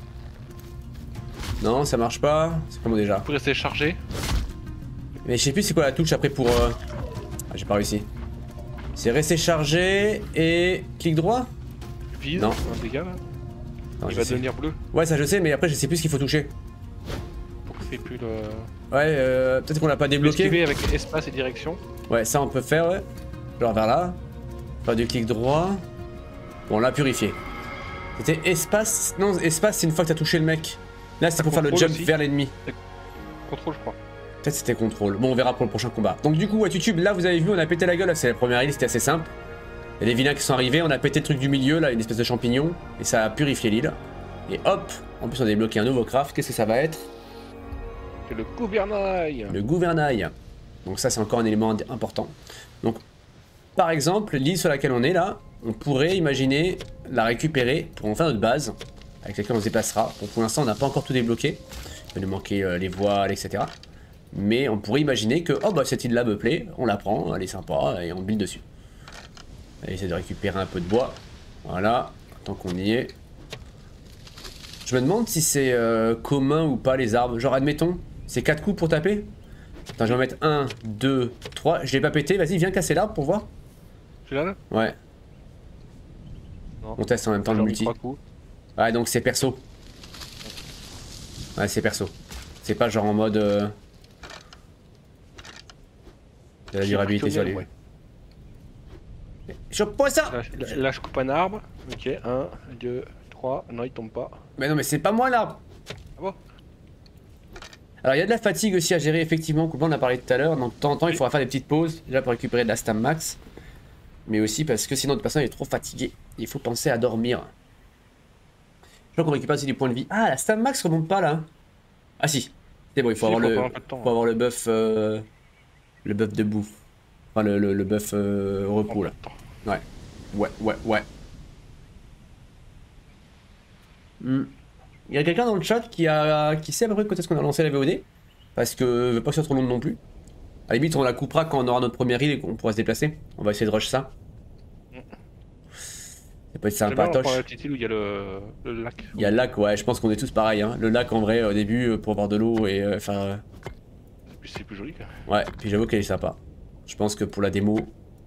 [SPEAKER 1] Non, ça marche pas. C'est comment déjà?
[SPEAKER 2] Vous rester chargé.
[SPEAKER 1] Mais je sais plus c'est quoi la touche après pour... Ah, j'ai pas réussi. C'est rester chargé et... Clic droit?
[SPEAKER 2] Vise,
[SPEAKER 1] non.
[SPEAKER 2] Un dégât là.
[SPEAKER 1] Non,
[SPEAKER 2] il va devenir bleu.
[SPEAKER 1] Ouais, ça je sais, mais après je sais plus ce qu'il faut toucher.
[SPEAKER 2] Pour que c'est plus le...
[SPEAKER 1] Ouais, peut-être qu'on l'a pas débloqué.
[SPEAKER 2] Esquiver avec espace et direction.
[SPEAKER 1] Ouais, ça on peut faire, ouais. Genre vers là. Faire du clic droit. Bon, on l'a purifié. C'était espace. Non, espace c'est une fois que t'as touché le mec. Là c'est pour faire le jump aussi. Vers l'ennemi.
[SPEAKER 2] Contrôle, je crois.
[SPEAKER 1] Peut-être c'était contrôle. Bon, on verra pour le prochain combat. Donc du coup, à YouTube, là vous avez vu, on a pété la gueule. C'est la première île, c'était assez simple. Il y a des vilains qui sont arrivés, on a pété le truc du milieu, là, une espèce de champignon. Et ça a purifié l'île. Et hop, en plus on a débloqué un nouveau craft. Qu'est-ce que ça va être?
[SPEAKER 2] C'est le gouvernail.
[SPEAKER 1] Le gouvernail. Donc ça c'est encore un élément important. Donc par exemple, l'île sur laquelle on est là, on pourrait imaginer la récupérer pour en faire notre base, avec laquelle on se déplacera. Bon, pour l'instant on n'a pas encore tout débloqué. Il va nous manquer les voiles, etc. Mais on pourrait imaginer que, oh bah cette île là me plaît, on la prend, elle est sympa, et on build dessus. On va essayer de récupérer un peu de bois. Voilà, tant qu'on y est. Je me demande si c'est commun ou pas les arbres. Genre admettons, c'est 4 coups pour taper. Attends, je vais en mettre 1, 2, 3. Je l'ai pas pété, vas-y viens casser l'arbre pour voir.
[SPEAKER 2] Celui-là là?
[SPEAKER 1] Ouais.
[SPEAKER 2] Non.
[SPEAKER 1] On teste en même temps le multi. Ouais, donc c'est perso. Ouais, c'est perso. C'est pas genre en mode... de la durabilité sur les...
[SPEAKER 2] Ouais.
[SPEAKER 1] Je pose ça.
[SPEAKER 2] Là je coupe un arbre. Ok, 1, 2, 3. Non, il tombe pas.
[SPEAKER 1] Mais non, mais c'est pas moi l'arbre.
[SPEAKER 2] Ah bon?
[SPEAKER 1] Alors il y a de la fatigue aussi à gérer effectivement, on en a parlé tout à l'heure, donc de temps en temps il faudra faire des petites pauses, déjà pour récupérer de la stam max, mais aussi parce que sinon notre personnage est trop fatigué, il faut penser à dormir. Je crois qu'on récupère aussi des points de vie. Ah, la stam max remonte pas là. Ah si, c'est bon, il faut avoir le buff de bouffe, enfin le buff repos là. Ouais. Il y a quelqu'un dans le chat qui sait à peu près quand est-ce qu'on a lancé la VOD. Parce que veut pas que ce soit trop long non plus. À la limite on la coupera quand on aura notre première île et qu'on pourra se déplacer. On va essayer de rush ça. Ça peut être sympatoche.
[SPEAKER 2] La petite île où il y a le lac.
[SPEAKER 1] Il y a le lac, ouais, je pense qu'on est tous pareils. Hein. Le lac en vrai au début pour avoir de l'eau et enfin...
[SPEAKER 2] C'est plus c'est plus joli quoi.
[SPEAKER 1] Ouais, puis j'avoue qu'elle est sympa. Je pense que pour la démo,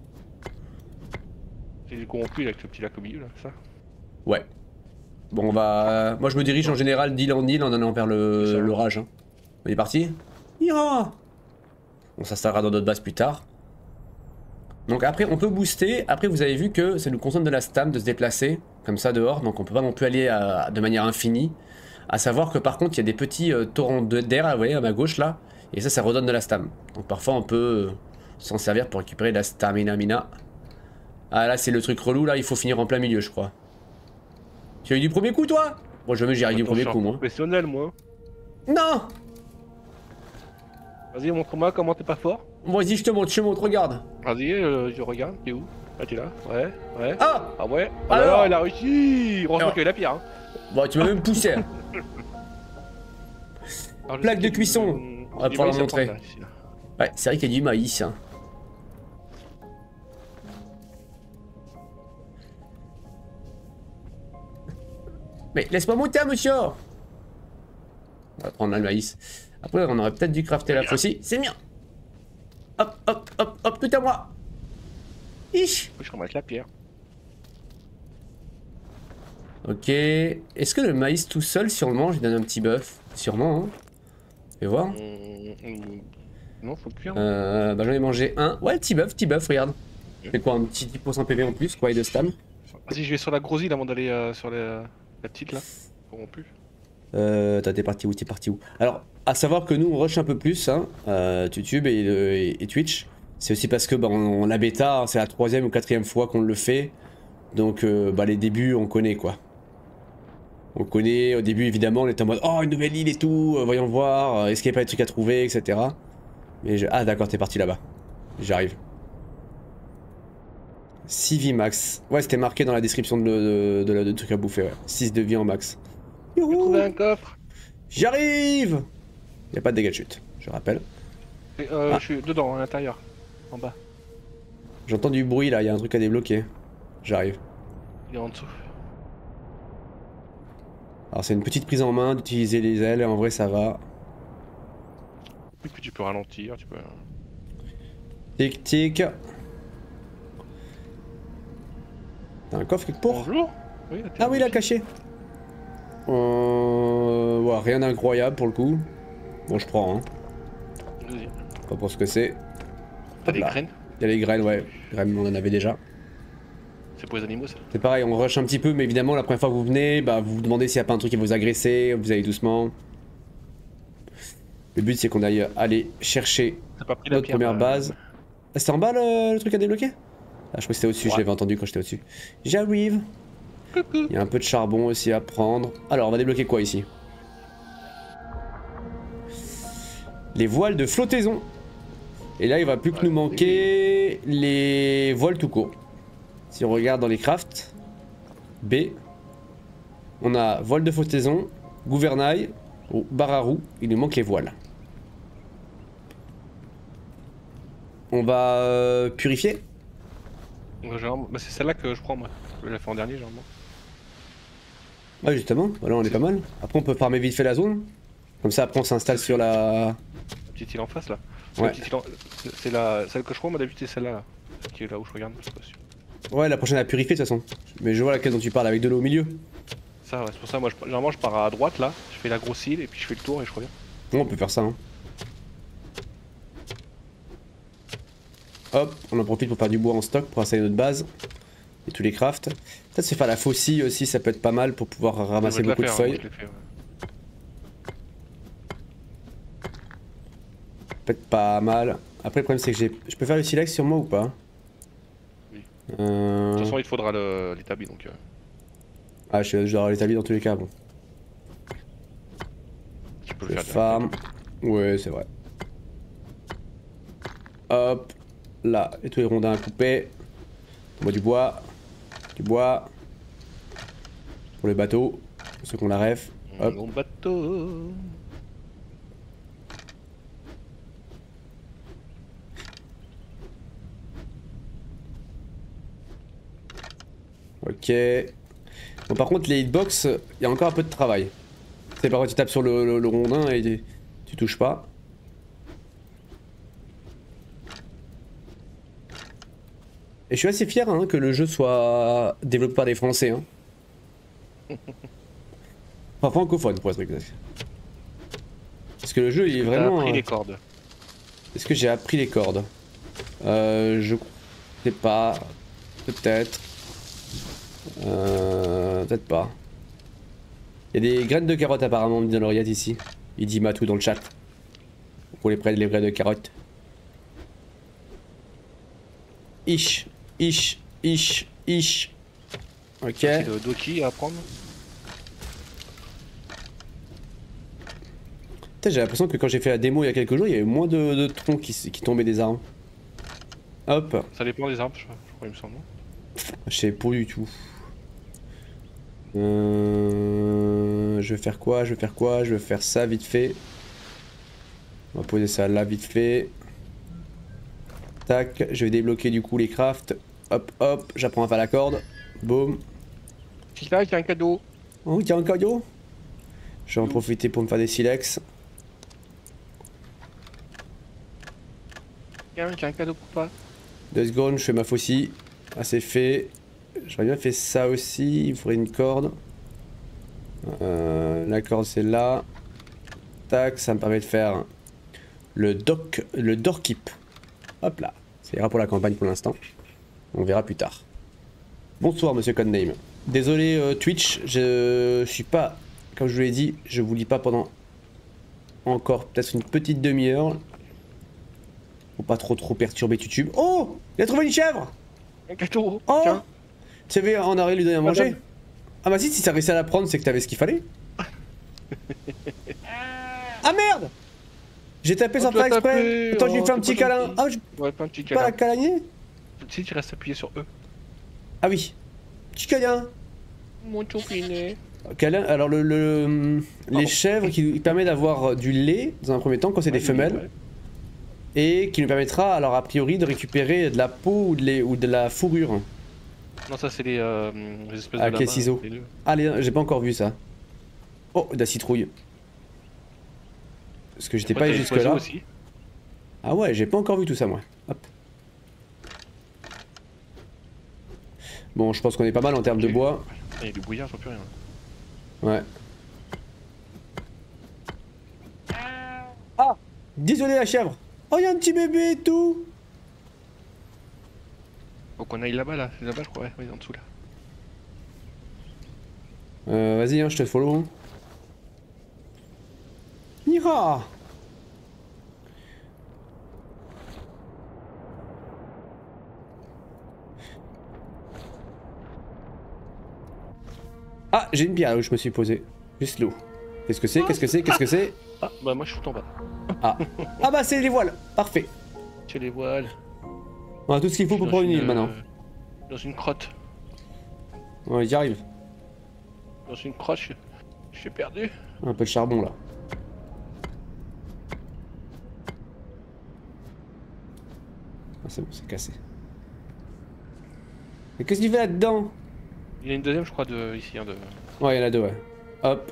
[SPEAKER 2] C'est corrompu avec le petit lac au milieu là, ça.
[SPEAKER 1] ouais. Bon, on va. Moi, je me dirige en général d'île en île en allant vers l'orage. Hein. On est parti? Ira. On s'installera dans d'autres bases plus tard. Donc après, on peut booster. Après, vous avez vu que ça nous consomme de la stam de se déplacer comme ça dehors. Donc on peut pas non plus aller de manière infinie. À savoir que par contre, il y a des petits torrents d'air, vous voyez, à ma gauche là. Et ça redonne de la stam. Donc parfois, on peut s'en servir pour récupérer de la stamina mina. Ah là, c'est le truc relou là. Il faut finir en plein milieu, je crois. Tu as eu du premier coup, toi? Moi, jamais j'y arrive du premier coup, moi.
[SPEAKER 2] Professionnel, moi.
[SPEAKER 1] Non!
[SPEAKER 2] Vas-y, montre-moi comment t'es pas fort.
[SPEAKER 1] Vas-y, je te montre, regarde.
[SPEAKER 2] Vas-y, je regarde, t'es où? Ah, t'es là? Ouais, ouais.
[SPEAKER 1] Ah!
[SPEAKER 2] Ah ouais?
[SPEAKER 1] Alors
[SPEAKER 2] il a réussi! Heureusement qu'il y a la pierre, hein.
[SPEAKER 1] Bon, tu m'as même poussé.
[SPEAKER 2] Alors,
[SPEAKER 1] Plaque de cuisson. On va pouvoir la montrer.
[SPEAKER 2] Là, ici, là.
[SPEAKER 1] Ouais, c'est vrai qu'il y a du maïs. Hein. Mais laisse-moi monter, monsieur! On va prendre là le maïs. Après, on aurait peut-être dû crafter la faucille. C'est bien! Hop, hop, hop, hop, tout à moi! Ich!
[SPEAKER 2] Je ramasse la pierre.
[SPEAKER 1] Ok. Est-ce que le maïs tout seul, si on le mange, il donne un petit buff? Sûrement, hein? Fais voir.
[SPEAKER 2] Non, faut le cuire.
[SPEAKER 1] Bah j'en ai mangé un. Ouais, petit buff, regarde. Fait quoi, un petit 10% PV en plus, quoi, et de stam.
[SPEAKER 2] Vas-y, je vais sur la grosse île avant d'aller sur la petite là. Corrompu.
[SPEAKER 1] T'es parti où? Alors, à savoir que nous on rush un peu plus, hein, YouTube et Twitch. C'est aussi parce que bah, la bêta, c'est la 3e ou 4e fois qu'on le fait. Donc bah, les débuts, on connaît quoi. On connaît, au début évidemment, on était en mode oh une nouvelle île et tout, voyons voir, est-ce qu'il n'y a pas des trucs à trouver, etc. Mais ah d'accord, t'es parti là-bas. J'arrive. 6 vies max. Ouais, c'était marqué dans la description de trucs à bouffer, ouais. 6 de vie en max.
[SPEAKER 2] J'ai trouvé un coffre.
[SPEAKER 1] J'arrive! Il n'y a pas de dégâts de chute, je rappelle.
[SPEAKER 2] Je suis dedans, à l'intérieur. En bas.
[SPEAKER 1] J'entends du bruit là, il y a un truc à débloquer. J'arrive.
[SPEAKER 2] Il est en dessous.
[SPEAKER 1] Alors c'est une petite prise en main d'utiliser les ailes, et en vrai ça va.
[SPEAKER 2] Et puis tu peux ralentir, tu peux...
[SPEAKER 1] Tic tic. T'as un coffre quelque part?
[SPEAKER 2] Bonjour. Oui,
[SPEAKER 1] Ah oui, il a caché. Ouais, rien d'incroyable pour le coup. Bon, je prends, hein.
[SPEAKER 2] Vas-y.
[SPEAKER 1] Pas pour ce que c'est.
[SPEAKER 2] T'as des
[SPEAKER 1] Là.
[SPEAKER 2] graines?
[SPEAKER 1] Il y a les graines, ouais. Les graines, on en avait déjà.
[SPEAKER 2] C'est pour les animaux ça?
[SPEAKER 1] C'est pareil, on rush un petit peu, mais évidemment, la première fois que vous venez, bah, vous vous demandez s'il n'y a pas un truc qui va vous agresser, vous allez doucement. Le but, c'est qu'on aille aller chercher notre première base. Ah, c'était en bas le truc à débloquer? Ah, je crois que c'était au-dessus, je l'avais entendu quand j'étais au-dessus. J'arrive. Il y a un peu de charbon aussi à prendre. Alors, on va débloquer quoi ici? Les voiles de flottaison. Et là, il va plus que nous manquer les voiles tout court. Si on regarde dans les crafts, B, on a voile de flottaison, gouvernail, ou barre à roue, il nous manque les voiles. On va purifier.
[SPEAKER 2] Bah, c'est celle-là que je prends moi. Je l'ai fait en dernier généralement.
[SPEAKER 1] Ouais, justement, voilà, on est pas mal. Après, on peut farmer vite fait la zone. Comme ça, après, on s'installe sur la...
[SPEAKER 2] La petite île en face là.
[SPEAKER 1] Ouais.
[SPEAKER 2] C'est celle que je crois, moi d'habitude c'est celle-là. Qui est là où je regarde, je suis pas sûr.
[SPEAKER 1] Ouais, la prochaine à purifier de toute façon. Mais je vois laquelle dont tu parles avec de l'eau au milieu.
[SPEAKER 2] Ça, ouais, c'est pour ça, moi généralement je pars à droite là, je fais la grosse île et puis je fais le tour et je reviens.
[SPEAKER 1] Bon, on peut faire ça, hein. Hop, on en profite pour faire du bois en stock pour installer notre base. Et tous les crafts. Peut-être se faire la faucille aussi, ça peut être pas mal pour pouvoir ramasser beaucoup de feuilles. Peut-être pas mal. Après, le problème c'est que je peux faire le silex sur moi ou pas?
[SPEAKER 2] Oui. De toute façon, il te faudra l'établi donc.
[SPEAKER 1] Ah, je dois avoir l'établi dans tous les cas, bon.
[SPEAKER 2] Tu peux
[SPEAKER 1] Je
[SPEAKER 2] le faire.
[SPEAKER 1] farm. Ouais, c'est vrai. Hop. Là, et tous les rondins à couper. Moi, du bois. Du bois. Pour le bateau. Pour ceux qu'on la ref. Hop.
[SPEAKER 2] Mon bateau.
[SPEAKER 1] Ok. Bon, par contre, les hitbox, il y a encore un peu de travail. C'est par contre, tu tapes sur le rondin et tu touches pas. Et je suis assez fier hein, que le jeu soit développé par des Français. Hein. Enfin, francophone pour être exact. Parce que le jeu il est vraiment...
[SPEAKER 2] appris les cordes.
[SPEAKER 1] Est-ce que j'ai appris les cordes? Je sais pas. Peut-être. Peut-être pas. Il y a des graines de carottes apparemment, me dit dans l'oreillette ici. Il dit Matou dans le chat. Pour les prendre les graines de carottes. Ish, ish, ish, ish. Ok.
[SPEAKER 2] Le Doki à prendre.
[SPEAKER 1] J'ai l'impression que quand j'ai fait la démo il y a quelques jours, il y avait moins de troncs qui tombaient des arbres. Hop.
[SPEAKER 2] Ça dépend des arbres, je crois, il me semble.
[SPEAKER 1] Je sais pas du tout. Je vais faire quoi? Je vais faire quoi? Je vais faire ça vite fait. On va poser ça là vite fait. Tac, je vais débloquer du coup les crafts. Hop hop, j'apprends à faire la corde. Boum.
[SPEAKER 2] C'est là, il y a un cadeau.
[SPEAKER 1] Oh, il y a un cadeau. Je vais en profiter pour me faire des silex.
[SPEAKER 2] Tiens, j'ai un cadeau pour toi.
[SPEAKER 1] 2 secondes, je fais ma faucille. Ah, c'est fait. J'aurais bien fait ça aussi. Il faudrait une corde. La corde, c'est là. Tac, ça me permet de faire le door keep. Hop là. Ça ira pour la campagne pour l'instant. On verra plus tard. Bonsoir, monsieur Codename. Désolé, Twitch. Je suis pas. Comme je vous l'ai dit, je vous lis pas pendant encore peut-être une petite demi-heure. Faut pas trop perturber YouTube. Oh! Il a trouvé une chèvre!
[SPEAKER 2] Un cadeau.
[SPEAKER 1] Oh!
[SPEAKER 2] Tiens.
[SPEAKER 1] Tu savais, on aurait lui donner à manger?
[SPEAKER 2] Madame.
[SPEAKER 1] Ah bah si t'as réussi à la prendre, c'est que t'avais ce qu'il fallait. Ah merde! J'ai tapé sans
[SPEAKER 2] tu l'as
[SPEAKER 1] faire exprès.
[SPEAKER 2] tapé.
[SPEAKER 1] Attends, je lui
[SPEAKER 2] Oh,
[SPEAKER 1] fais un
[SPEAKER 2] c'est
[SPEAKER 1] petit
[SPEAKER 2] pas
[SPEAKER 1] câlin.
[SPEAKER 2] gentil.
[SPEAKER 1] Ah, je
[SPEAKER 2] Ouais, pas un petit
[SPEAKER 1] peux pas la
[SPEAKER 2] câlin.
[SPEAKER 1] câliner?
[SPEAKER 2] Si tu restes appuyé sur E.
[SPEAKER 1] Ah oui. Petit câlin.
[SPEAKER 2] Mon choupinet.
[SPEAKER 1] Câlin. Alors les
[SPEAKER 2] Pardon.
[SPEAKER 1] chèvres qui permet d'avoir du lait dans un premier temps quand c'est des femelles.
[SPEAKER 2] Ouais.
[SPEAKER 1] Et qui nous permettra alors a priori de récupérer de la peau ou de la fourrure.
[SPEAKER 2] Non, ça c'est les espèces
[SPEAKER 1] Ah,
[SPEAKER 2] de
[SPEAKER 1] ok,
[SPEAKER 2] lapins,
[SPEAKER 1] ciseaux.
[SPEAKER 2] les deux.
[SPEAKER 1] Allez, j'ai pas encore vu ça. Oh, de la citrouille. Parce que j'étais
[SPEAKER 2] Après,
[SPEAKER 1] pas
[SPEAKER 2] t'as
[SPEAKER 1] allé
[SPEAKER 2] les
[SPEAKER 1] jusque
[SPEAKER 2] oiseaux
[SPEAKER 1] là.
[SPEAKER 2] aussi.
[SPEAKER 1] Ah ouais, j'ai pas encore vu tout ça moi. Hop. Bon, je pense qu'on est pas mal en termes de
[SPEAKER 2] Ok.
[SPEAKER 1] bois.
[SPEAKER 2] Il y a du brouillard, je vois plus rien.
[SPEAKER 1] Ouais. Ah! Désolé la chèvre! Oh, y'a un petit bébé et tout!
[SPEAKER 2] Faut qu'on aille là-bas, là. C'est là-bas, je crois. Ouais, en dessous, là.
[SPEAKER 1] Vas-y, hein, je te follow. Hein. Ira! Ah, j'ai une pierre là où je me suis posé. Juste l'eau. Qu'est-ce que c'est? Qu'est-ce que c'est? Qu'est-ce que c'est?
[SPEAKER 2] Ah, bah moi je suis tout en bas.
[SPEAKER 1] Ah. Ah bah c'est les voiles! Parfait.
[SPEAKER 2] J'ai les voiles.
[SPEAKER 1] On a tout ce qu'il faut pour prendre une île maintenant.
[SPEAKER 2] Dans une crotte.
[SPEAKER 1] Ouais, j'y arrive.
[SPEAKER 2] Dans une crotte, je suis perdu.
[SPEAKER 1] Un peu de charbon là. Ah, c'est bon, c'est cassé. Mais qu'est-ce que tu fais là-dedans?
[SPEAKER 2] Il y a une deuxième, je crois, de ici. Hein, de...
[SPEAKER 1] Ouais, il y en a deux, ouais. Hop.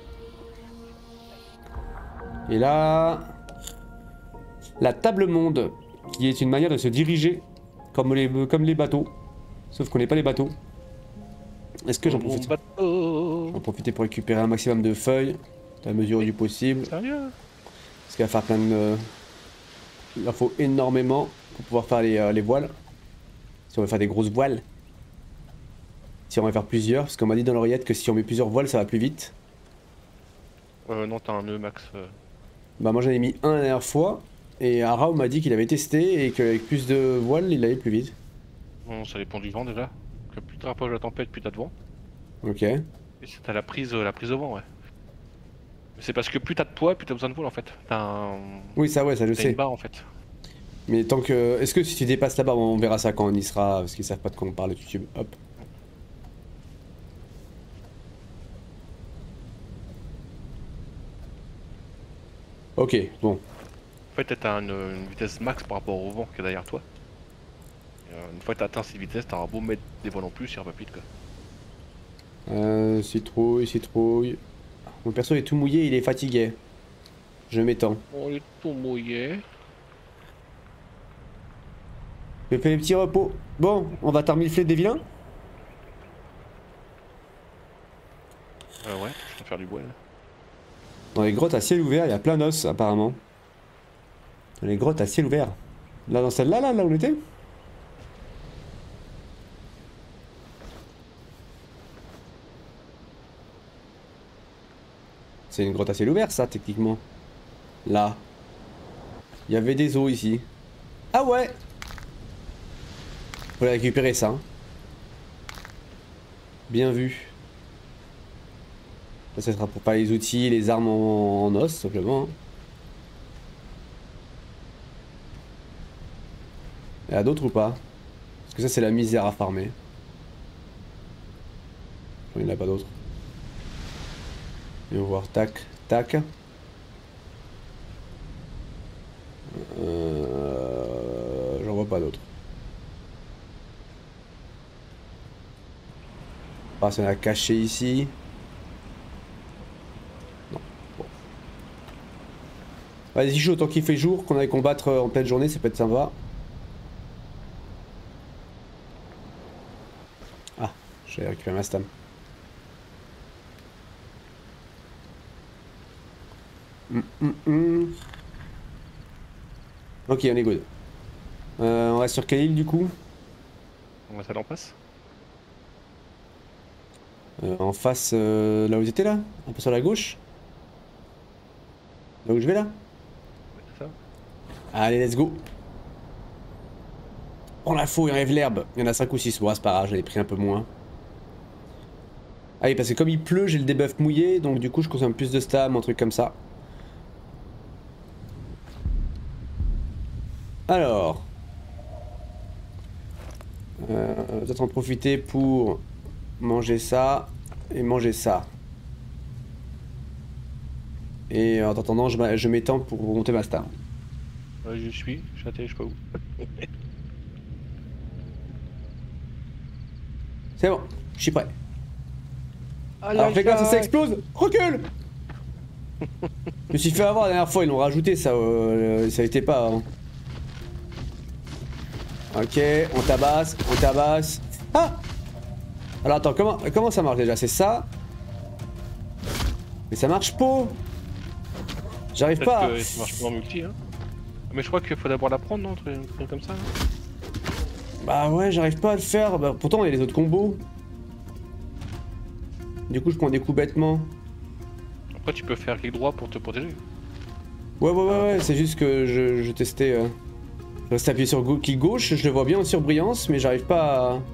[SPEAKER 1] Et là... La table monde, qui est une manière de se diriger comme les bateaux. Sauf qu'on n'est pas les bateaux. Est-ce que j'en
[SPEAKER 2] Mon
[SPEAKER 1] profite?
[SPEAKER 2] bateau.
[SPEAKER 1] J'en profiter pour récupérer un maximum de feuilles, à la mesure du possible.
[SPEAKER 2] Sérieux?
[SPEAKER 1] Parce qu'il va faire plein de... Il en faut énormément pour pouvoir faire les voiles. Si on veut faire des grosses voiles. Si on va faire plusieurs, parce qu'on m'a dit dans l'oreillette que si on met plusieurs voiles, ça va plus vite.
[SPEAKER 2] Non, t'as un nœud max.
[SPEAKER 1] Bah moi j'en ai mis un la dernière fois. Et Arao m'a dit qu'il avait testé et qu'avec plus de voiles, il allait plus vite.
[SPEAKER 2] Bon, ça dépend du vent déjà. Que plus tu rapproches de la tempête, plus t'as de vent.
[SPEAKER 1] Ok.
[SPEAKER 2] Et c'est t'as la prise au vent, ouais. Mais c'est parce que plus t'as de poids, plus t'as besoin de voile en fait. T'as un...
[SPEAKER 1] Oui, ça, ouais, ça je
[SPEAKER 2] t'as une
[SPEAKER 1] sais.
[SPEAKER 2] barre en fait.
[SPEAKER 1] Mais tant que. Est-ce que si tu dépasses là-bas, on verra ça quand on y sera, parce qu'ils savent pas de quoi on parle YouTube. Hop. Ok, bon.
[SPEAKER 2] En fait, t'as une vitesse max par rapport au vent qui est derrière toi. Et, une fois que t'as atteint ces vitesses, t'auras beau mettre des voiles en plus, il y aura pas plus de quoi.
[SPEAKER 1] Citrouille, citrouille. Mon perso est tout mouillé, il est fatigué. Je m'étends.
[SPEAKER 2] On est tout mouillé.
[SPEAKER 1] J'ai fait les petits repos. Bon, on va terminer des vilains.
[SPEAKER 2] Ouais, je vais faire du bois là.
[SPEAKER 1] Dans les grottes à ciel ouvert, il y a plein d'os apparemment. Dans les grottes à ciel ouvert. Là, dans celle-là, là où on était. C'est une grotte à ciel ouvert, ça, techniquement. Là. Il y avait des os ici. Ah ouais! Faut récupérer ça. Hein. Bien vu. Ça sera pour pas les outils, les armes en os, simplement. Hein. Il y en a d'autres ou pas? Parce que ça, c'est la misère à farmer. Il n'y en a pas d'autres. Et on va voir, tac, tac. J'en vois pas d'autres. Ah, ça en a caché ici. Non. Bon. Vas-y, chaud, tant qu'il fait jour, qu'on aille combattre en pleine journée, ça peut être sympa. Ah, j'ai récupéré ma stam. Ok, on est good. On reste sur quelle île du coup?
[SPEAKER 2] On va ça en passe.
[SPEAKER 1] En face, là où j'étais là? Un peu sur la gauche? Là où je vais là?
[SPEAKER 2] Ouais, c'est ça.
[SPEAKER 1] Allez, let's go! Prends la faux, il enlève l'herbe. Il y en a 5 ou 6, bon, c'est pas grave, j'en ai pris un peu moins. Ah oui, parce que comme il pleut, j'ai le debuff mouillé, donc du coup je consomme plus de stam, un truc comme ça. Alors... peut-être en profiter pour manger ça et manger ça. Et en attendant, je m'étends pour monter ma star.
[SPEAKER 2] Ouais, je suis atterri, je sais pas où.
[SPEAKER 1] C'est bon, je suis prêt.
[SPEAKER 2] Allez,
[SPEAKER 1] Alors fais gaffe, ça explose. Recule. Je me suis fait avoir la dernière fois, ils l'ont rajouté ça, ça n'était pas. Hein. Ok, on tabasse, on tabasse. Ah! Alors attends, comment ça marche déjà? C'est ça? Mais ça marche pas! J'arrive pas!
[SPEAKER 2] Que ça marche pas en multi, hein. Mais je crois qu'il faut d'abord la prendre, non? Un truc comme ça, hein.
[SPEAKER 1] Bah ouais, j'arrive pas à le faire. Bah, pourtant, il y a les autres combos. Du coup, je prends des coups bêtement.
[SPEAKER 2] Après, tu peux faire clic droit pour te protéger.
[SPEAKER 1] Ouais, c'est juste que je testais. Je reste appuyé sur clic gauche, je le vois bien en surbrillance, mais j'arrive pas à...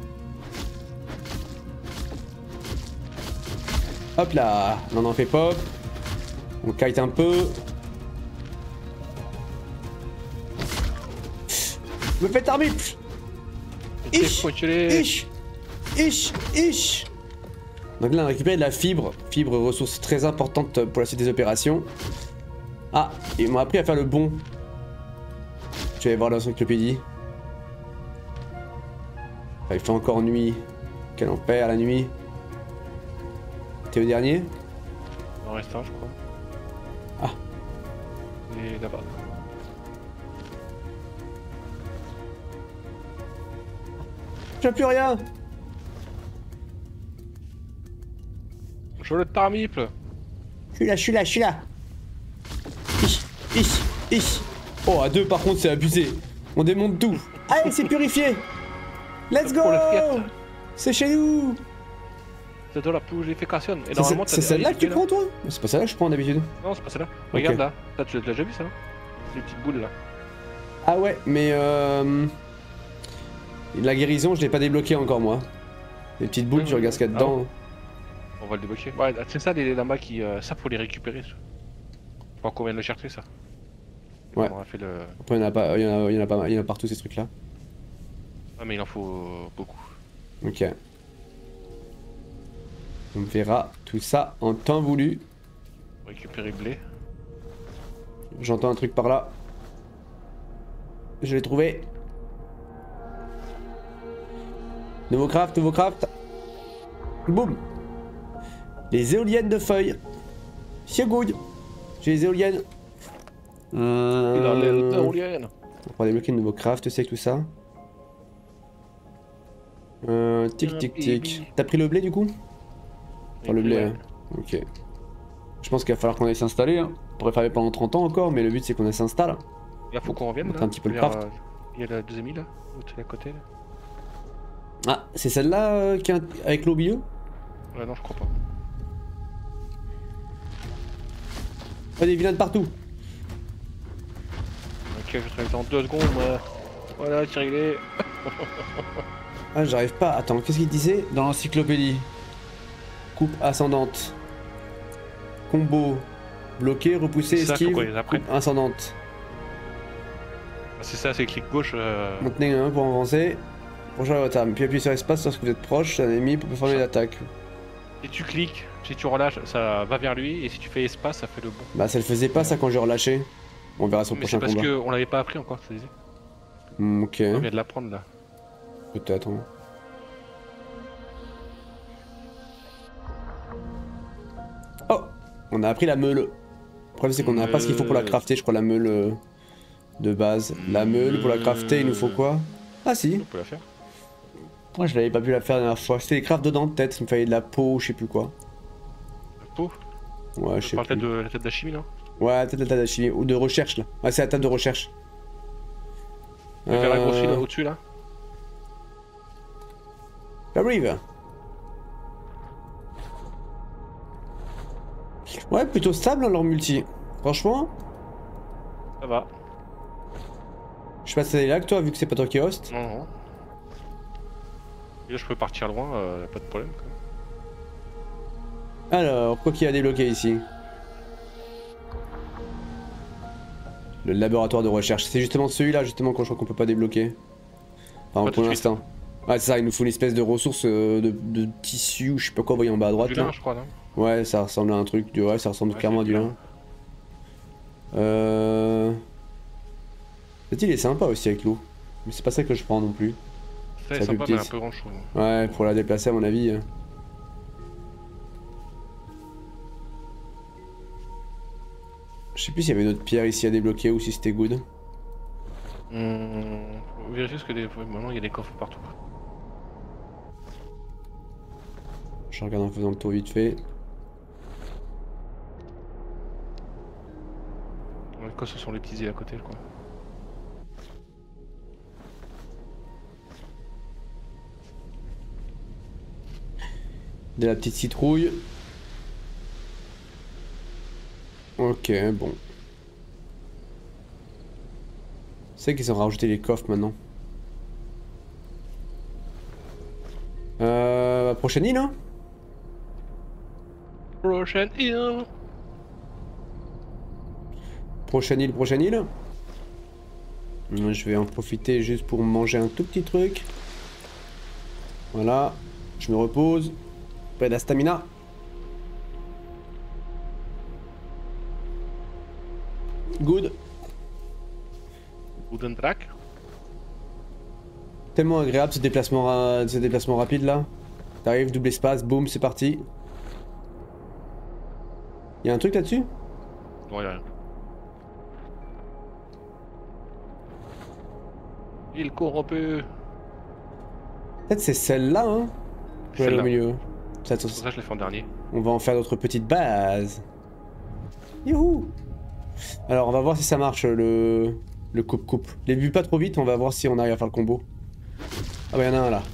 [SPEAKER 1] Hop là, on en fait pop. On kite un peu. Me faites armer. Ish, ish. Donc là on a récupéré de la fibre. Fibre, ressource très importante pour la suite des opérations. Ah, ils m'ont appris à faire le bon. Je vais aller voir l'encyclopédie. Ah, il fait encore nuit. Quel enfer la nuit. T'es au dernier?
[SPEAKER 2] Il en reste un, je crois.
[SPEAKER 1] Ah.
[SPEAKER 2] Et là-bas.
[SPEAKER 1] J'ai plus rien.
[SPEAKER 2] Je le tarmiple.
[SPEAKER 1] Je suis là. Ish. Oh, à deux par contre, c'est abusé. On démonte tout. Allez, c'est purifié. Let's go. C'est chez nous.
[SPEAKER 2] C'est de la purification.
[SPEAKER 1] C'est celle-là que tu prends, toi? C'est pas celle-là que je prends d'habitude.
[SPEAKER 2] Non, c'est pas celle-là. Regarde là. Ça, tu l'as déjà vu, ça, non? Les petites boules là.
[SPEAKER 1] Ah ouais, mais la guérison, je l'ai pas débloqué encore, moi. Les petites boules, tu regardes ce qu'il y a dedans.
[SPEAKER 2] On va le débloquer. Ouais, c'est ça, les là-bas qui. Ça, faut les récupérer. Je sais pas combien de le chercher, ça.
[SPEAKER 1] Ouais.
[SPEAKER 2] On a fait le...
[SPEAKER 1] Après, il y en a pas, il y en a partout ces trucs-là.
[SPEAKER 2] Ah, mais il en faut beaucoup.
[SPEAKER 1] Ok. On verra tout ça en temps voulu.
[SPEAKER 2] Récupérer blé.
[SPEAKER 1] J'entends un truc par là. Je l'ai trouvé. Nouveau craft. Boum. Les éoliennes de feuilles. C'est good. J'ai les éoliennes.
[SPEAKER 2] Il a les éoliennes.
[SPEAKER 1] On va débloquer le nouveau craft, c'est que tout ça. Tic tic tic. T'as pris le blé du coup? Enfin, le blé,
[SPEAKER 2] ouais.
[SPEAKER 1] hein. Ok. Je pense qu'il va falloir qu'on aille s'installer. Hein. On pourrait faire pendant 30 ans encore, mais le but c'est qu'on s'installe.
[SPEAKER 2] Là, faut qu'on revienne.
[SPEAKER 1] Monter
[SPEAKER 2] Là,
[SPEAKER 1] un petit peu le
[SPEAKER 2] vers,
[SPEAKER 1] craft.
[SPEAKER 2] il y a la deuxième île, là, à côté. Là.
[SPEAKER 1] Ah, c'est celle-là qui est avec l'eau au milieu?
[SPEAKER 2] Ouais, non, je crois pas.
[SPEAKER 1] Oh, des vilains de partout.
[SPEAKER 2] Ok, je vais te en 2 secondes. Voilà, c'est réglé.
[SPEAKER 1] Ah, j'arrive pas. Attends, qu'est-ce qu'il disait dans l'encyclopédie? Coupe ascendante. Combo. Bloqué, repoussé,
[SPEAKER 2] C'est ça, faut
[SPEAKER 1] esquive.
[SPEAKER 2] qu'on les apprenne.
[SPEAKER 1] Coupe ascendante.
[SPEAKER 2] C'est ça, c'est clic gauche.
[SPEAKER 1] Maintenez un pour avancer. Prochain à votre arme. Puis appuyez sur espace lorsque vous êtes proche d'un ennemi pour performer l'attaque.
[SPEAKER 2] Si tu cliques, si tu relâches, ça va vers lui. Et si tu fais espace, ça fait le bon.
[SPEAKER 1] Bah, ça le faisait pas ça quand j'ai relâché. On verra sur le
[SPEAKER 2] Mais c'est
[SPEAKER 1] prochain
[SPEAKER 2] parce
[SPEAKER 1] combat.
[SPEAKER 2] qu'on l'avait pas appris encore, ça disait.
[SPEAKER 1] Ok,
[SPEAKER 2] On vient de l'apprendre là.
[SPEAKER 1] peut-être. Hein. Oh, on a appris la meule. Le problème c'est qu'on n'a pas ce qu'il faut pour la crafter, je crois, la meule de base. La meule, pour la crafter, il nous faut quoi? Ah si,
[SPEAKER 2] On peut la faire.
[SPEAKER 1] moi je l'avais pas pu la faire la dernière fois. C'était les crafts dedans peut-être, il me fallait de la peau, je sais plus quoi.
[SPEAKER 2] La peau.
[SPEAKER 1] Ouais, je sais
[SPEAKER 2] parle
[SPEAKER 1] plus.
[SPEAKER 2] peut-être de la tête d'Achimi, non?
[SPEAKER 1] Ouais, peut-être la table d'Achille, ou de recherche là. Ouais, c'est la table de recherche.
[SPEAKER 2] Vers la grosse île au-dessus là.
[SPEAKER 1] J'arrive. Ouais, plutôt stable hein, leur multi. Franchement,
[SPEAKER 2] Ça va.
[SPEAKER 1] je sais pas si c'est là que toi, vu que c'est pas toi qui host.
[SPEAKER 2] Non, non. Et là, je peux partir loin, pas de problème. Quoi.
[SPEAKER 1] Alors, quoi qu'il y a débloqué ici? Le laboratoire de recherche. C'est justement celui-là, justement, qu'on je crois qu'on peut pas débloquer. Enfin,
[SPEAKER 2] Pas
[SPEAKER 1] pour
[SPEAKER 2] tout de
[SPEAKER 1] l'instant. Ouais, c'est ça, il nous faut une espèce de ressource de tissu ou je sais pas quoi, voyez en bas à droite
[SPEAKER 2] Du
[SPEAKER 1] là.
[SPEAKER 2] lin, je crois, non?
[SPEAKER 1] Ouais, ça ressemble à un truc. Ouais, ça ressemble
[SPEAKER 2] Ouais,
[SPEAKER 1] clairement à
[SPEAKER 2] c'est
[SPEAKER 1] du
[SPEAKER 2] du
[SPEAKER 1] lin. Cette île est sympa aussi avec l'eau. Mais c'est pas ça que je prends non plus.
[SPEAKER 2] Ça,
[SPEAKER 1] Ça
[SPEAKER 2] c'est
[SPEAKER 1] fait
[SPEAKER 2] sympa, mais un
[SPEAKER 1] petite.
[SPEAKER 2] peu grand, je trouve.
[SPEAKER 1] Ouais, pour la déplacer à mon avis. Je sais plus s'il y avait une autre pierre ici à débloquer ou si c'était good.
[SPEAKER 2] Vérifier parce que maintenant il y a des coffres partout.
[SPEAKER 1] Je regarde en faisant le tour vite fait.
[SPEAKER 2] Les coffres, ce sont les petits îles à côté, quoi.
[SPEAKER 1] De la petite citrouille. Ok, bon. C'est qu'ils ont rajouté les coffres maintenant. Prochaine île, hein?
[SPEAKER 2] Prochaine île.
[SPEAKER 1] Prochaine île, prochaine île. Je vais en profiter juste pour manger un tout petit truc. Voilà. Je me repose. Près de la stamina. Good.
[SPEAKER 2] Wooden track.
[SPEAKER 1] Tellement agréable ce déplacement rapide là. T'arrives, double espace, boum, c'est parti. Y'a un truc là-dessus?
[SPEAKER 2] Non, y'a rien. Il corrompu.
[SPEAKER 1] Peut-être c'est celle-là, hein? Ouais,
[SPEAKER 2] Celle-là.
[SPEAKER 1] au milieu. Ça,
[SPEAKER 2] Pour ça, je l'ai fait en dernier.
[SPEAKER 1] on va en faire notre petite base. Youhou! Alors, on va voir si ça marche le coupe-coupe. Les buts pas trop vite, on va voir si on arrive à faire le combo. Ah bah y'en a un là.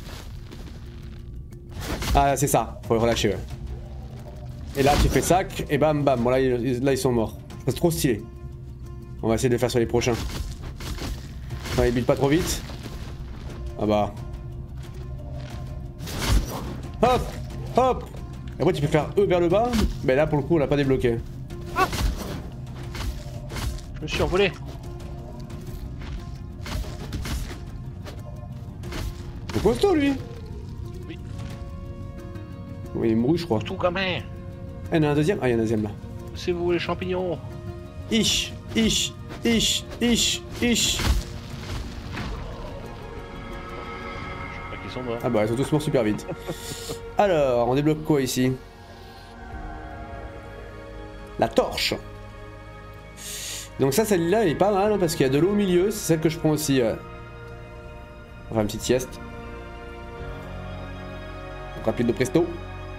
[SPEAKER 1] Ah c'est ça, faut le relâcher ouais. Et là tu fais sac et bam bam, bon là ils sont morts. C'est trop stylé. On va essayer de le faire sur les prochains. Non, ils butent pas trop vite. Ah bah. Hop! Hop! Et après tu peux faire E vers le bas, mais là pour le coup on l'a pas débloqué.
[SPEAKER 2] Je me suis envolé.
[SPEAKER 1] C'est costaud lui!
[SPEAKER 2] Oui.
[SPEAKER 1] Oui, il est mouru je crois.
[SPEAKER 2] Tout comme un.
[SPEAKER 1] Ah, il y en a un deuxième? Ah, il y en a un deuxième là.
[SPEAKER 2] C'est vous les champignons.
[SPEAKER 1] Ish! Ish! Ish! Ish! Ish!
[SPEAKER 2] Je crois qu'ils sont morts.
[SPEAKER 1] Ah bah ils sont tous morts super vite. Alors, on débloque quoi ici? La torche. Donc ça, celle-là, elle est pas mal hein, parce qu'il y a de l'eau au milieu. C'est celle que je prends aussi. On va faire une petite sieste. Rapido presto.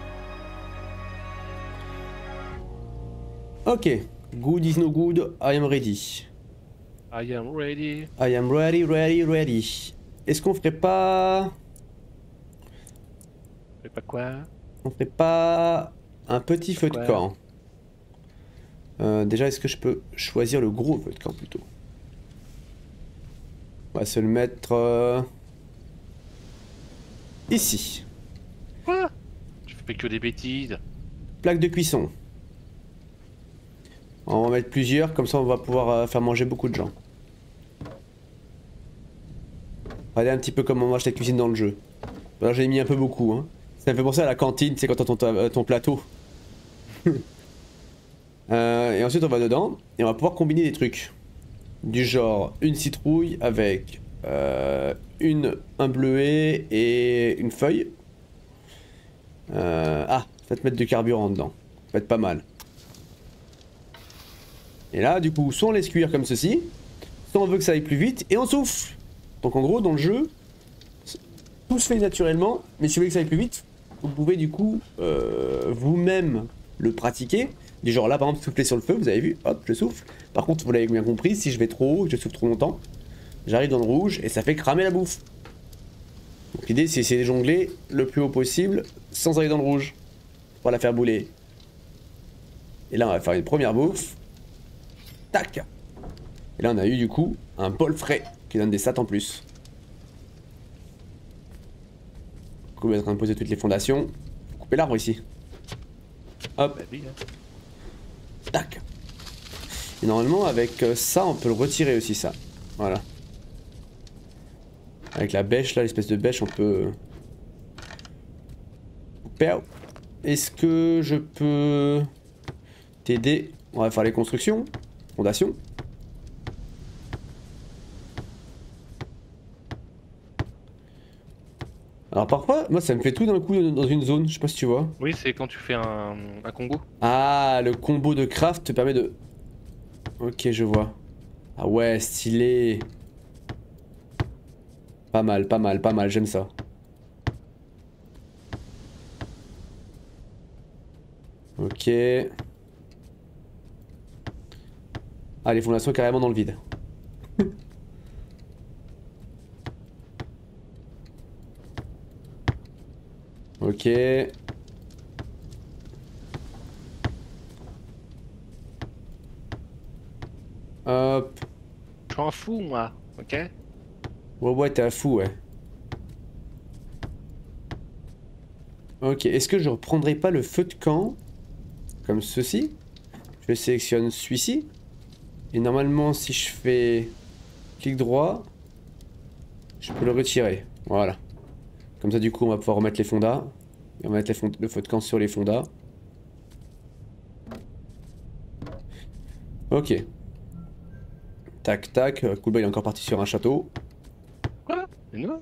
[SPEAKER 1] Ok. Good is no good, I am ready.
[SPEAKER 2] I am ready.
[SPEAKER 1] I am ready, ready, ready. Est-ce qu'on ferait pas...
[SPEAKER 2] Fais pas quoi?
[SPEAKER 1] On ferait pas un petit feu de camp? Déjà, est-ce que je peux choisir le gros feu de camp plutôt? On va se le mettre ici.
[SPEAKER 2] Quoi? Tu fais que des bêtises.
[SPEAKER 1] Plaque de cuisson. On va en mettre plusieurs, comme ça on va pouvoir faire manger beaucoup de gens. Regardez un petit peu comment on mange la cuisine dans le jeu. Alors j'ai mis un peu beaucoup, hein. Ça me fait penser à la cantine, c'est quand t'as ton plateau. Et ensuite on va dedans, et on va pouvoir combiner des trucs. Du genre une citrouille avec un bleuet et une feuille. Faites mettre du carburant dedans. Faites pas mal. Et là, du coup, soit on laisse cuire comme ceci, soit on veut que ça aille plus vite, et on souffle. Donc en gros, dans le jeu, tout se fait naturellement, mais si vous voulez que ça aille plus vite, vous pouvez du coup vous-même le pratiquer. Du genre là, par exemple, souffler sur le feu, vous avez vu, hop, je souffle. Par contre, vous l'avez bien compris, si je vais trop haut, que je souffle trop longtemps, j'arrive dans le rouge et ça fait cramer la bouffe. Donc l'idée, c'est essayer de jongler le plus haut possible sans aller dans le rouge, pour la faire bouler. Et là, on va faire une première bouffe. Tac. Et là, on a eu du coup un bol frais qui donne des stats en plus. Du coup, on est en train de poser toutes les fondations. Couper l'arbre ici. Hop. Tac. Et normalement, avec ça, on peut le retirer aussi, ça. Voilà. Avec la bêche, là, l'espèce de bêche, on peut... Est-ce que je peux t'aider? On va faire les constructions. Fondation. Alors parfois, moi ça me fait tout d'un coup dans une zone, je sais pas si tu vois.
[SPEAKER 2] Oui, c'est quand tu fais un combo.
[SPEAKER 1] Ah, le combo de craft te permet de... Ok, je vois. Ah ouais, stylé. Pas mal, pas mal, pas mal, j'aime ça. Ok. Ah, les fondations carrément dans le vide. Ok. Hop.
[SPEAKER 2] Je suis un fou, moi, ok?
[SPEAKER 1] Ouais, t'es un fou, ouais. Ok, est-ce que je reprendrai pas le feu de camp comme ceci? Je sélectionne celui-ci. Et normalement, si je fais clic droit, je peux le retirer. Voilà. Comme ça, du coup, on va pouvoir remettre les fondas. Et on va mettre le feu de camp sur les fondas. Ok. Tac, tac. Cool, il est encore parti sur un château.
[SPEAKER 2] Quoi? Mais non.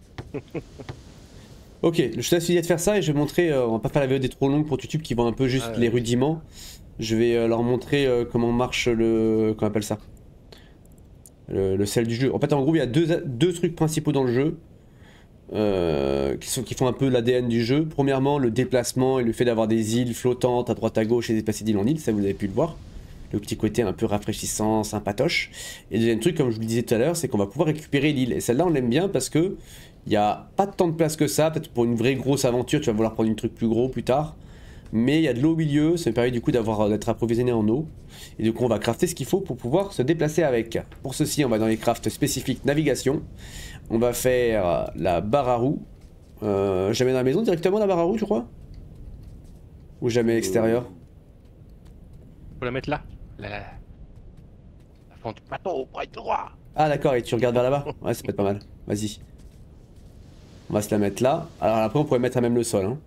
[SPEAKER 1] Ok, je te laisse finir de faire ça et je vais montrer. On va pas faire la VOD trop longue pour YouTube qui voit un peu juste les rudiments. Je vais leur montrer comment marche le... Comment on appelle ça? Le sel du jeu. En fait, en gros, il y a deux trucs principaux dans le jeu. Qui font un peu l'ADN du jeu. Premièrement, le déplacement et le fait d'avoir des îles flottantes à droite à gauche et de passer d'île en île, ça vous avez pu le voir. Le petit côté un peu rafraîchissant, sympatoche. Et le deuxième truc, comme je vous le disais tout à l'heure, c'est qu'on va pouvoir récupérer l'île. Et celle-là, on l'aime bien parce que il n'y a pas tant de place que ça. Peut-être pour une vraie grosse aventure, tu vas vouloir prendre un truc plus gros plus tard. Mais il y a de l'eau au milieu, ça me permet du coup d'être approvisionné en eau. Et du coup, on va crafter ce qu'il faut pour pouvoir se déplacer avec. Pour ceci, on va dans les crafts spécifiques navigation. On va faire la barre à roue. Jamais dans la maison directement la barre à roue, je crois? Ou jamais à l'extérieur?
[SPEAKER 2] Faut la mettre là. La fente du bateau, bras droit.
[SPEAKER 1] Ah d'accord, et tu regardes vers là-bas? Ouais, ça peut être pas mal. Vas-y. On va se la mettre là. Alors après, on pourrait mettre à même le sol. Hein.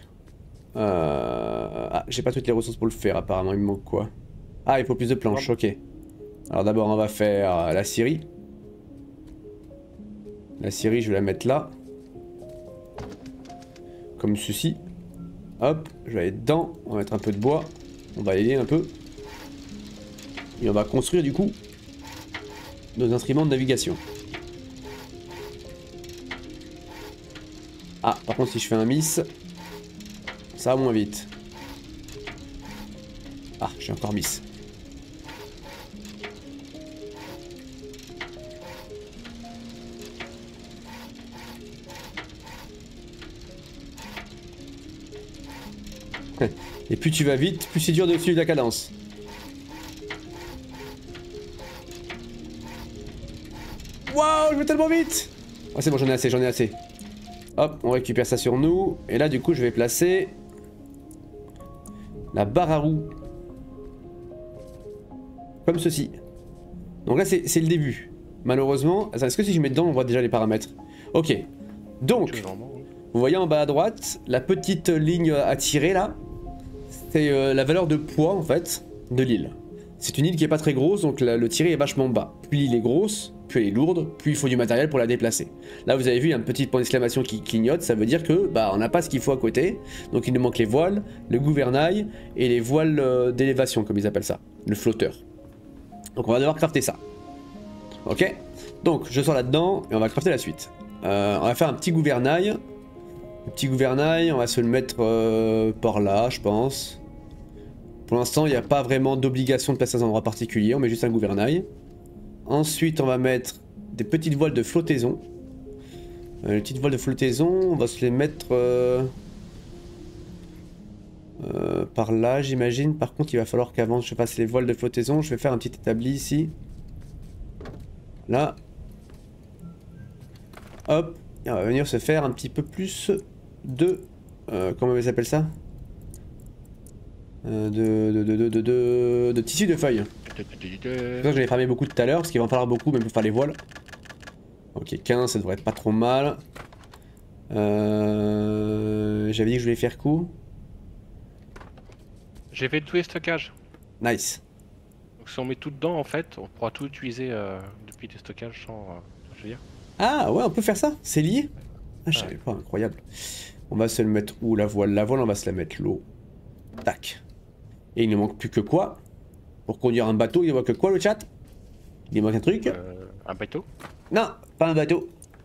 [SPEAKER 1] Ah, j'ai pas toutes les ressources pour le faire apparemment, il me manque quoi? Ah, il faut plus de planches, ok. Alors d'abord, on va faire la scierie. La scierie, je vais la mettre là. Comme ceci. Hop, je vais aller dedans. On va mettre un peu de bois. On va aider un peu. Et on va construire du coup nos instruments de navigation. Ah, par contre, si je fais un miss, ça va moins vite. Ah, j'ai encore miss. Et plus tu vas vite, plus c'est dur de suivre la cadence. Waouh, je vais tellement vite! Oh, c'est bon, j'en ai assez, j'en ai assez. Hop, on récupère ça sur nous. Et là, du coup, je vais placer la barre à roues. Comme ceci. Donc là, c'est le début. Malheureusement, est-ce que si je mets dedans, on voit déjà les paramètres? Ok. Donc, vous voyez en bas à droite, la petite ligne à tirer là, c'est la valeur de poids en fait de l'île. C'est une île qui est pas très grosse, donc le tiré est vachement bas. Plus l'île est grosse, plus elle est lourde, plus il faut du matériel pour la déplacer. Là vous avez vu, il y a un petit point d'exclamation qui clignote, ça veut dire que bah on n'a pas ce qu'il faut à côté. Donc il nous manque les voiles, le gouvernail et les voiles d'élévation comme ils appellent ça, le flotteur. Donc on va devoir crafter ça. Ok. Donc je sors là-dedans et on va crafter la suite. On va faire un petit gouvernail. Le petit gouvernail, on va se le mettre par là, je pense. Pour l'instant, il n'y a pas vraiment d'obligation de placer dans un endroit particulier, on met juste un gouvernail. Ensuite, on va mettre des petites voiles de flottaison. Les petites voiles de flottaison, on va se les mettre par là, j'imagine. Par contre, il va falloir qu'avant je fasse les voiles de flottaison, je vais faire un petit établi ici. Là. Hop. Et on va venir se faire un petit peu plus de... comment ils appellent ça? De tissu de feuilles. J'en ai farmé beaucoup tout à l'heure parce qu'il va en falloir beaucoup même pour faire les voiles. Ok, 15 ça devrait être pas trop mal. J'avais dit que je voulais faire coup.
[SPEAKER 2] J'ai fait tous les stockages.
[SPEAKER 1] Nice.
[SPEAKER 2] Donc si on met tout dedans en fait, on pourra tout utiliser depuis des stockages sans... je veux dire.
[SPEAKER 1] Ah ouais, on peut faire ça? C'est lié? Ah, je savais pas, incroyable. On va se le mettre où la voile? La voile on va se la mettre l'eau. Tac. Et il ne manque plus que quoi? Pour conduire un bateau, il ne manque que quoi le chat? Il manque un truc?
[SPEAKER 2] Un bateau?
[SPEAKER 1] Non, pas un bateau.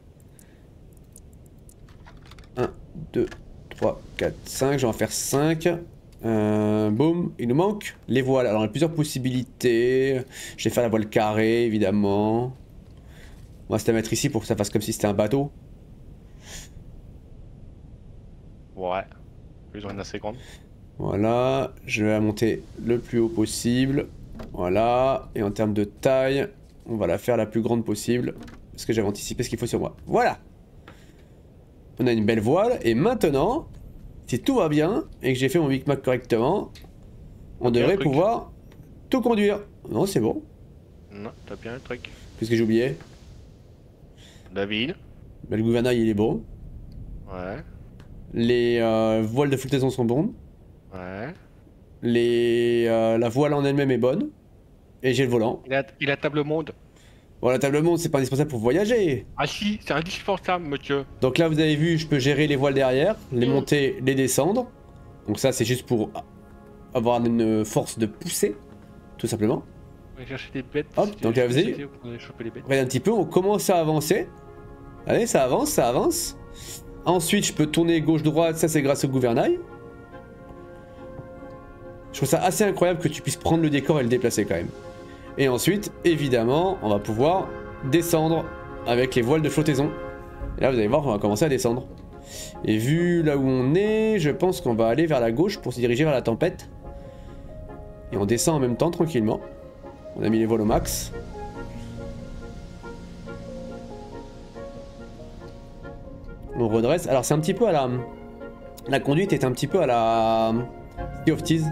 [SPEAKER 1] 1, 2, 3, 4, 5, je vais en faire 5. Boum, il nous manque les voiles. Alors il y a plusieurs possibilités. Je vais faire la voile carrée évidemment. On va se la mettre ici pour que ça fasse comme si c'était un bateau.
[SPEAKER 2] Ouais, plus ou moins assez grande.
[SPEAKER 1] Voilà, je vais la monter le plus haut possible. Voilà, et en termes de taille, on va la faire la plus grande possible. Parce que j'avais anticipé ce qu'il faut sur moi. Voilà! On a une belle voile, et maintenant, si tout va bien, et que j'ai fait mon micmac correctement, on devrait pouvoir tout conduire. Non, c'est bon.
[SPEAKER 2] Non, t'as bien le truc.
[SPEAKER 1] Qu'est-ce que j'ai oublié?
[SPEAKER 2] David.
[SPEAKER 1] Le gouvernail, il est beau.
[SPEAKER 2] Ouais.
[SPEAKER 1] Les voiles de flottaison sont bonnes.
[SPEAKER 2] Ouais.
[SPEAKER 1] La voile en elle-même est bonne. Et j'ai le volant.
[SPEAKER 2] Il a table monde.
[SPEAKER 1] Bon, la table monde, c'est pas indispensable pour voyager.
[SPEAKER 2] Ah si, c'est indispensable, monsieur.
[SPEAKER 1] Donc là, vous avez vu, je peux gérer les voiles derrière, les monter, les descendre. Donc ça, c'est juste pour avoir une force de poussée, tout simplement.
[SPEAKER 2] On va chercher des bêtes.
[SPEAKER 1] Hop, donc là, vous avez vu. Regardez un petit peu, on commence à avancer. Allez, ça avance, ça avance. Ensuite, je peux tourner gauche-droite, ça c'est grâce au gouvernail. Je trouve ça assez incroyable que tu puisses prendre le décor et le déplacer quand même. Et ensuite, évidemment, on va pouvoir descendre avec les voiles de flottaison. Et là, vous allez voir, on va commencer à descendre. Et vu là où on est, je pense qu'on va aller vers la gauche pour se diriger vers la tempête. Et on descend en même temps, tranquillement. On a mis les voiles au max. On redresse. Alors, c'est un petit peu à la... La conduite est un petit peu à la... Sea of Thieves.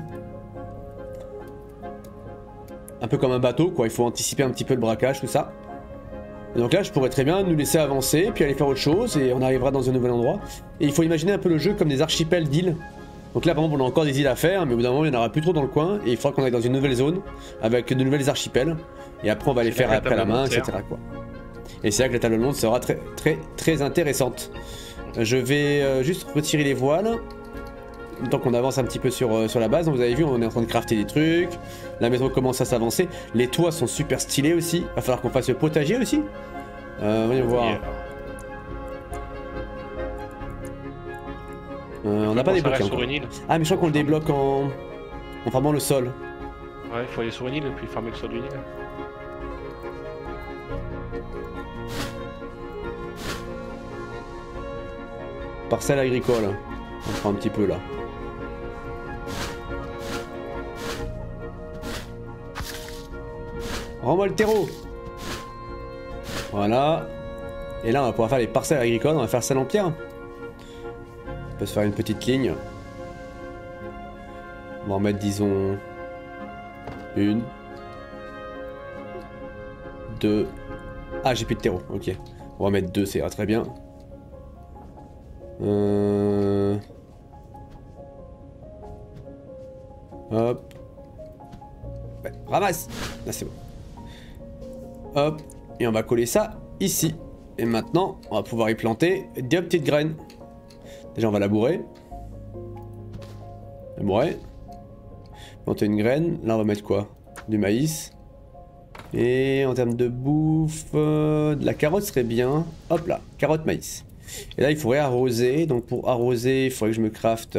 [SPEAKER 1] Un peu comme un bateau, quoi. Il faut anticiper un petit peu le braquage, tout ça. Et donc là, je pourrais très bien nous laisser avancer, puis aller faire autre chose, et on arrivera dans un nouvel endroit. Et il faut imaginer un peu le jeu comme des archipels d'îles. Donc là, par exemple, on a encore des îles à faire, mais au bout d'un moment, il n'y en aura plus trop dans le coin, et il faudra qu'on aille dans une nouvelle zone, avec de nouvelles archipels. Et après, on va les faire après la main, etc. quoi. Et c'est là que la table monde sera très intéressante. Je vais juste retirer les voiles. Tant qu'on avance un petit peu sur la base, donc vous avez vu, on est en train de crafter des trucs. La maison commence à s'avancer. Les toits sont super stylés aussi. Va falloir qu'on fasse le potager aussi. Voyons voir. On n'a pas débloqué
[SPEAKER 2] sur
[SPEAKER 1] encore.
[SPEAKER 2] une île.
[SPEAKER 1] Ah mais je crois qu'on le débloque en farmant le sol.
[SPEAKER 2] Ouais, il faut aller sur une île et puis farmer le sol d'une île.
[SPEAKER 1] Parcelle agricole. On prend un petit peu là. Rends-moi le terreau. Voilà. Et là on va pouvoir faire les parcelles agricoles, on va faire celle en pierre. On peut se faire une petite ligne. On va en mettre disons... 1. 2. Ah j'ai plus de terreau, ok. On va mettre 2, c'est très bien. Hop. Ouais, ramasse. Là c'est bon. Hop. Et on va coller ça ici. Et maintenant, on va pouvoir y planter des petites graines. Déjà, on va labourer. Labourer. Planter une graine. Là, on va mettre quoi? Du maïs. Et en termes de bouffe, de la carotte serait bien. Hop là, carotte maïs. Et là, il faudrait arroser. Donc, pour arroser, il faudrait que je me crafte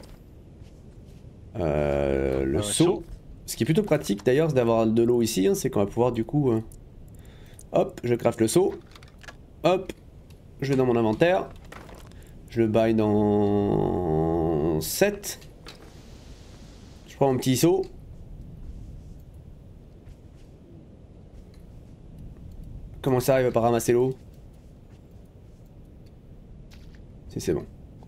[SPEAKER 1] le seau. Ce qui est plutôt pratique d'ailleurs, c'est d'avoir de l'eau ici. Hein, c'est qu'on va pouvoir du coup... hop, je crafte le seau. Hop, je vais dans mon inventaire. Je le baille dans 7. Je prends mon petit seau. Comment ça, il va pas ramasser l'eau? Si c'est bon.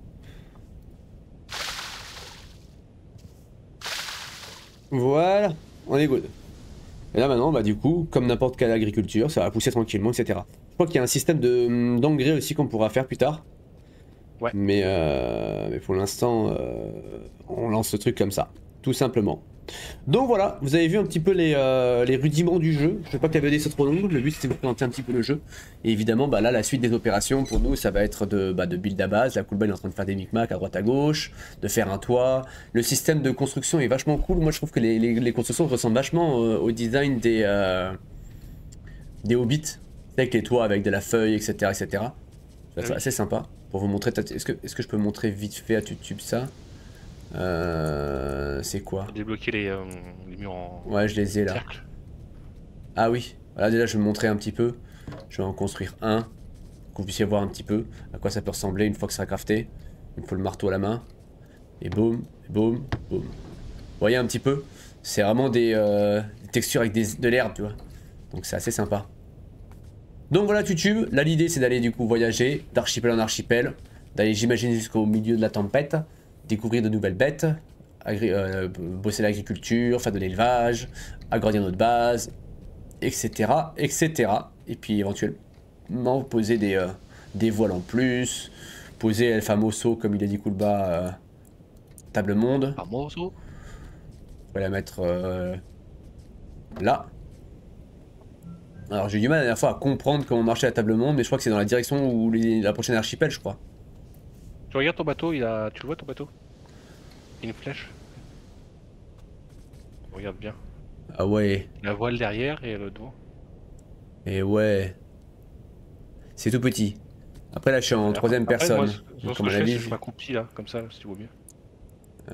[SPEAKER 1] Voilà, on est good. Et là maintenant, bah du coup, comme n'importe quelle agriculture, ça va pousser tranquillement, etc. Je crois qu'il y a un système d'engrais aussi qu'on pourra faire plus tard.
[SPEAKER 2] Ouais.
[SPEAKER 1] Mais pour l'instant, on lance le truc comme ça, tout simplement. Donc voilà, vous avez vu un petit peu les rudiments du jeu. Je veux pas que la VOD soit trop longue, le but c'était de vous présenter un petit peu le jeu. Et évidemment, bah là, la suite des opérations pour nous, ça va être de build à base. La Coolbell est en train de faire des micmacs à droite à gauche, de faire un toit. Le système de construction est vachement cool. Moi, je trouve que les constructions ressemblent vachement au design des Hobbits, avec les toits, avec de la feuille, etc. etc. C'est assez sympa. Pour vous montrer, est-ce que je peux montrer vite fait à YouTube ça? C'est quoi?
[SPEAKER 2] Débloquer les murs en...
[SPEAKER 1] Ouais, je les ai là.
[SPEAKER 2] cercle.
[SPEAKER 1] Ah oui, voilà, déjà je vais me montrer un petit peu. Je vais en construire un, que vous puissiez voir un petit peu à quoi ça peut ressembler une fois que ça sera crafté. Il me faut le marteau à la main. Et boum, boum, boum. Vous voyez un petit peu? C'est vraiment des textures avec de l'herbe, tu vois. Donc c'est assez sympa. Donc voilà YouTube, là l'idée c'est d'aller du coup voyager d'archipel en archipel, d'aller j'imagine jusqu'au milieu de la tempête, découvrir de nouvelles bêtes, bosser l'agriculture, faire de l'élevage, agrandir notre base, etc. etc. Et puis éventuellement poser des voiles en plus, poser El Famoso comme il a dit Kulba, table monde.
[SPEAKER 2] Famoso.
[SPEAKER 1] On va la mettre là. Alors j'ai eu du mal la dernière fois à comprendre comment marchait la table monde, mais je crois que c'est dans la direction où la prochaine archipel, je crois.
[SPEAKER 2] Tu regardes ton bateau, tu le vois ton bateau? Il y a une flèche. Regarde bien.
[SPEAKER 1] Ah ouais.
[SPEAKER 2] La voile derrière et le devant.
[SPEAKER 1] Et ouais. C'est tout petit. Après là je suis en troisième personne.
[SPEAKER 2] Moi, ce que je fais, je m'accroupis là, comme ça, si tu vois mieux.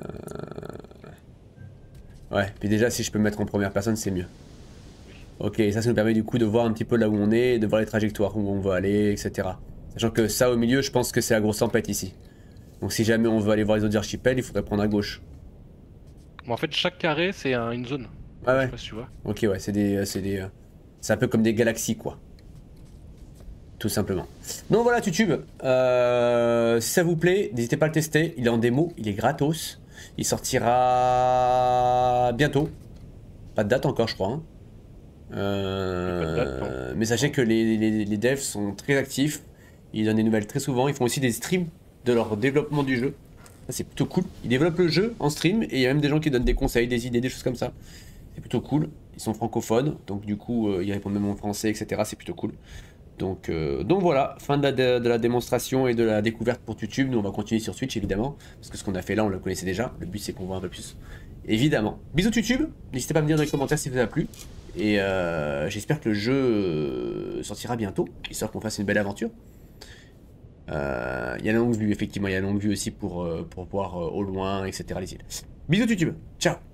[SPEAKER 1] Ouais, puis déjà si je peux me mettre en première personne c'est mieux. Ok, ça nous permet du coup de voir un petit peu là où on est, de voir les trajectoires où on veut aller, etc. Sachant que ça au milieu, je pense que c'est la grosse tempête ici. Donc si jamais on veut aller voir les autres archipels, il faudrait prendre à gauche.
[SPEAKER 2] Bon, en fait, chaque carré, c'est une zone.
[SPEAKER 1] Ah ouais.
[SPEAKER 2] Je sais pas si tu vois.
[SPEAKER 1] Ok, ouais, c'est un peu comme des galaxies, quoi. Tout simplement. Donc voilà, YouTube. Si ça vous plaît, n'hésitez pas à le tester. Il est en démo, il est gratos. Il sortira bientôt. Pas de date encore, je crois. Hein. Mais sachez que les devs sont très actifs, ils donnent des nouvelles très souvent, ils font aussi des streams de leur développement du jeu. Ça c'est plutôt cool, ils développent le jeu en stream et il y a même des gens qui donnent des conseils, des idées, des choses comme ça. C'est plutôt cool, ils sont francophones, donc du coup ils répondent même en français, etc. C'est plutôt cool. Donc voilà, fin de la démonstration et de la découverte pour YouTube. Nous on va continuer sur Twitch évidemment, parce que ce qu'on a fait là on le connaissait déjà, le but c'est qu'on voit un peu plus. Évidemment. Bisous YouTube, n'hésitez pas à me dire dans les commentaires si ça vous a plu. Et j'espère que le jeu sortira bientôt, histoire qu'on fasse une belle aventure. Il y a la longue vue, effectivement, il y a la longue vue aussi pour voir au loin, etc. les îles. Bisous YouTube, ciao.